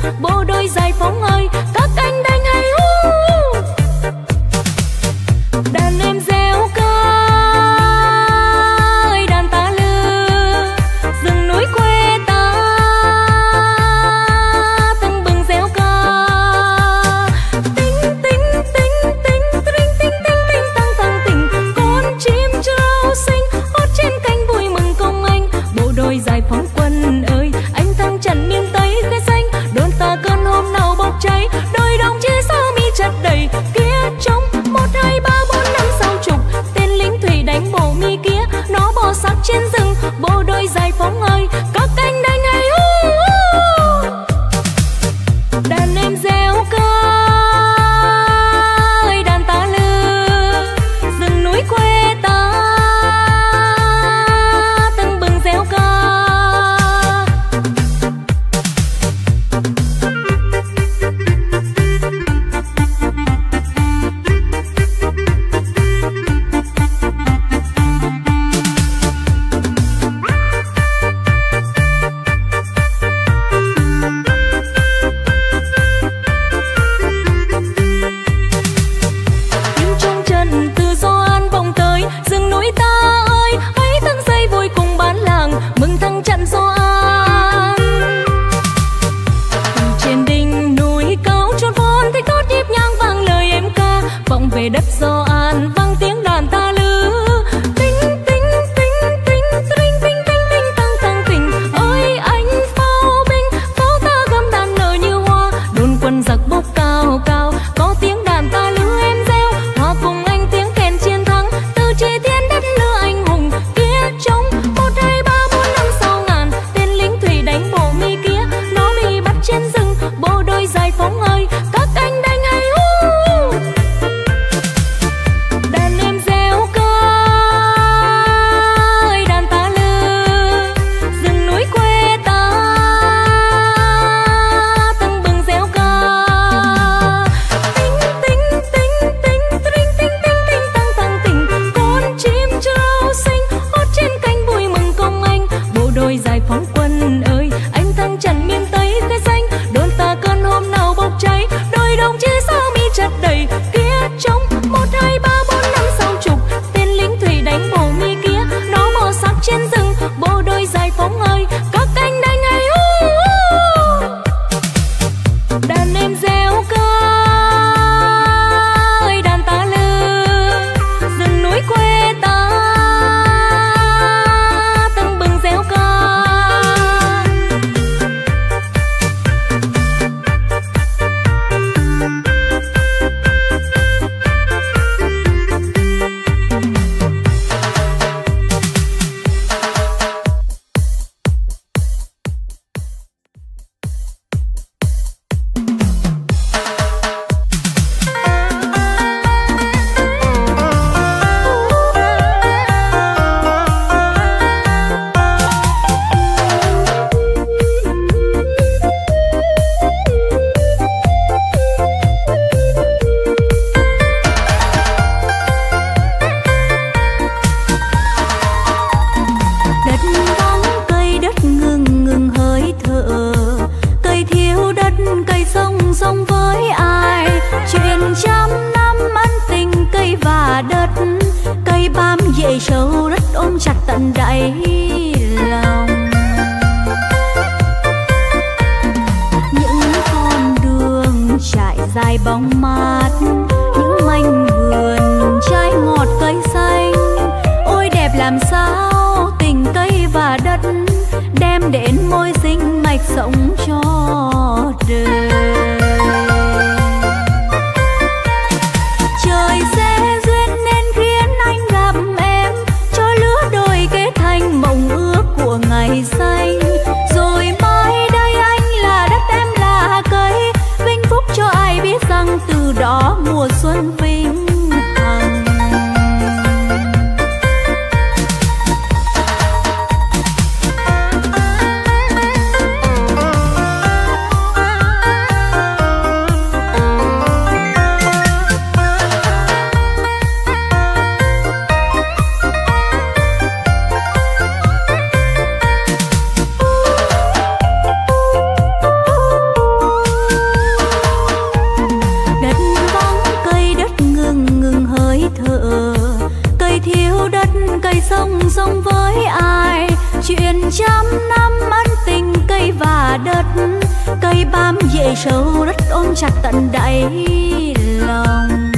bộ đội giải phóng ơi, các anh đánh hay hú. Đàn em reo ca ơi đàn ta lư, rừng núi quê ta tưng bừng reo ca. Tính tính tính tính tính tính tính tính tăng tăng tình, con chim trâu xinh hót trên cánh vui mừng công anh. Bộ đội giải phóng quân ơi, anh thăng trần miền Tây khơi xanh, đồn ta cơn hôm nào bốc cháy, đôi đồng chí sao mi chặt đầy kia trống 1, 2, 3, 4, 5, 6 chục tên lính thủy đánh bộ mi kia, nó bò sát trên rừng. Bộ đội giải phóng ơi, các anh đánh hay hú. Đàn em reo ca ơi đàn ta lư, rừng núi quê ta tưng bừng reo ca. Tiếng trong trần từ Gioan vọng tới, rừng núi ta ơi, hãy thăng dây vui cùng bán làng mừng thăng trận Gioan. Trên đỉnh núi cao chôn vốn thấy tốt nhịp nhàng vang lời em ca, vọng về đất Gioan vang tiếng đàn ta lư. Tính tính tính tính tính tính tính tính tăng tăng tình, ơi anh pháo binh pháo ta gầm đàn nở như hoa, đồn quân giặc bốc cao cao có tiếng đàn ta lư em reo, hòa cùng anh tiếng kèn chiến thắng từ tri thiên đất nước anh hùng kia trống 1, 2, 3, 4, 5, 6 ngàn tên lính thủy đánh bộ mi kia, nó bị bắt trên rừng. Bộ đội giải phóng ơi, các anh đánh hay hú. Đàn em reo ca ơi đàn ta lư, rừng núi quê ta tưng bừng reo ca. Tính tính tính tính tính tính tính tính tăng tăng tình, con chim trâu xinh hót trên cánh vui mừng công anh. Bộ đội giải phóng quân ơi, anh thăng trần miền Tây khơi xanh, đồn ta cơn hôm nào bốc cháy, đôi đồng chí sao mi chặt đầy kia trống 1, 2, 3, 4, 5, 6 chục tên lính thủy đánh bộ mi kia, nó bò sát trên rừng. Bộ đội giải phóng ơi, các anh đánh hay hú. Đàn em reo ca ơi đàn ta lư, rừng núi quê ta tưng bừng reo ca. Đất vắng cây đất ngừng ngừng hơi thở, cây thiếu đất cây sông sông với ai, chuyện trăm năm ân tình cây và đất, cây bám dễ sâu đất ôm chặt tận đáy lòng. Những con đường trải dài bóng mát, những mảnh vườn trái ngọt cây xanh, ôi đẹp làm sao tình cây và đất đem đến môi sinh mạch sống cho đời. Trời sẽ duyên nên khiến anh gặp em, cho lứa đôi kết thành mộng ước của ngày xanh. Rồi mai đây anh là đất em là cây, vinh phúc cho ai biết rằng từ đó mùa xuân vinh hằng. sống với ai. Chuyện trăm năm ân tình cây và đất, cây bám dễ sâu đất ôm chặt tận đáy lòng.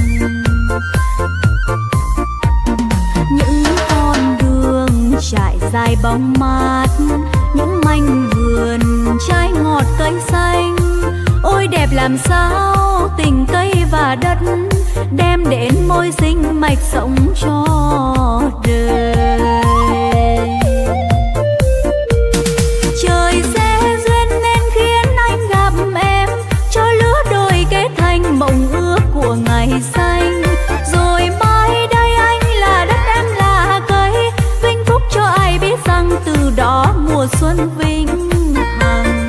Những con đường trải dài bóng mát, những mảnh vườn trái ngọt cây xanh. Ôi đẹp làm sao tình cây và đất đem đến môi sinh mạch sống cho đời. Trời sẽ duyên nên khiến anh gặp em, cho lứa đôi kết thành mộng ước của ngày xanh. Rồi mai đây anh là đất em là cây, vinh phúc cho ai biết rằng từ đó mùa xuân vinh hằng.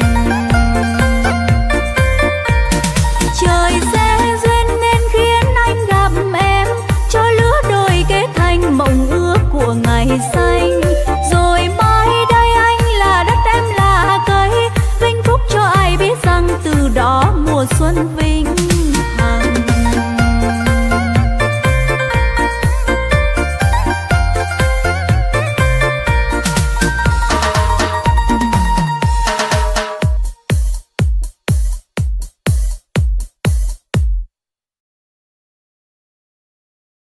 Trời sẽ duyên nên khiến anh gặp em, cho lứa đôi kết thành mộng ước của ngày xanh. Rồi mai đây anh là đất em là cây, vinh phúc cho ai biết rằng từ đó mùa xuân vinh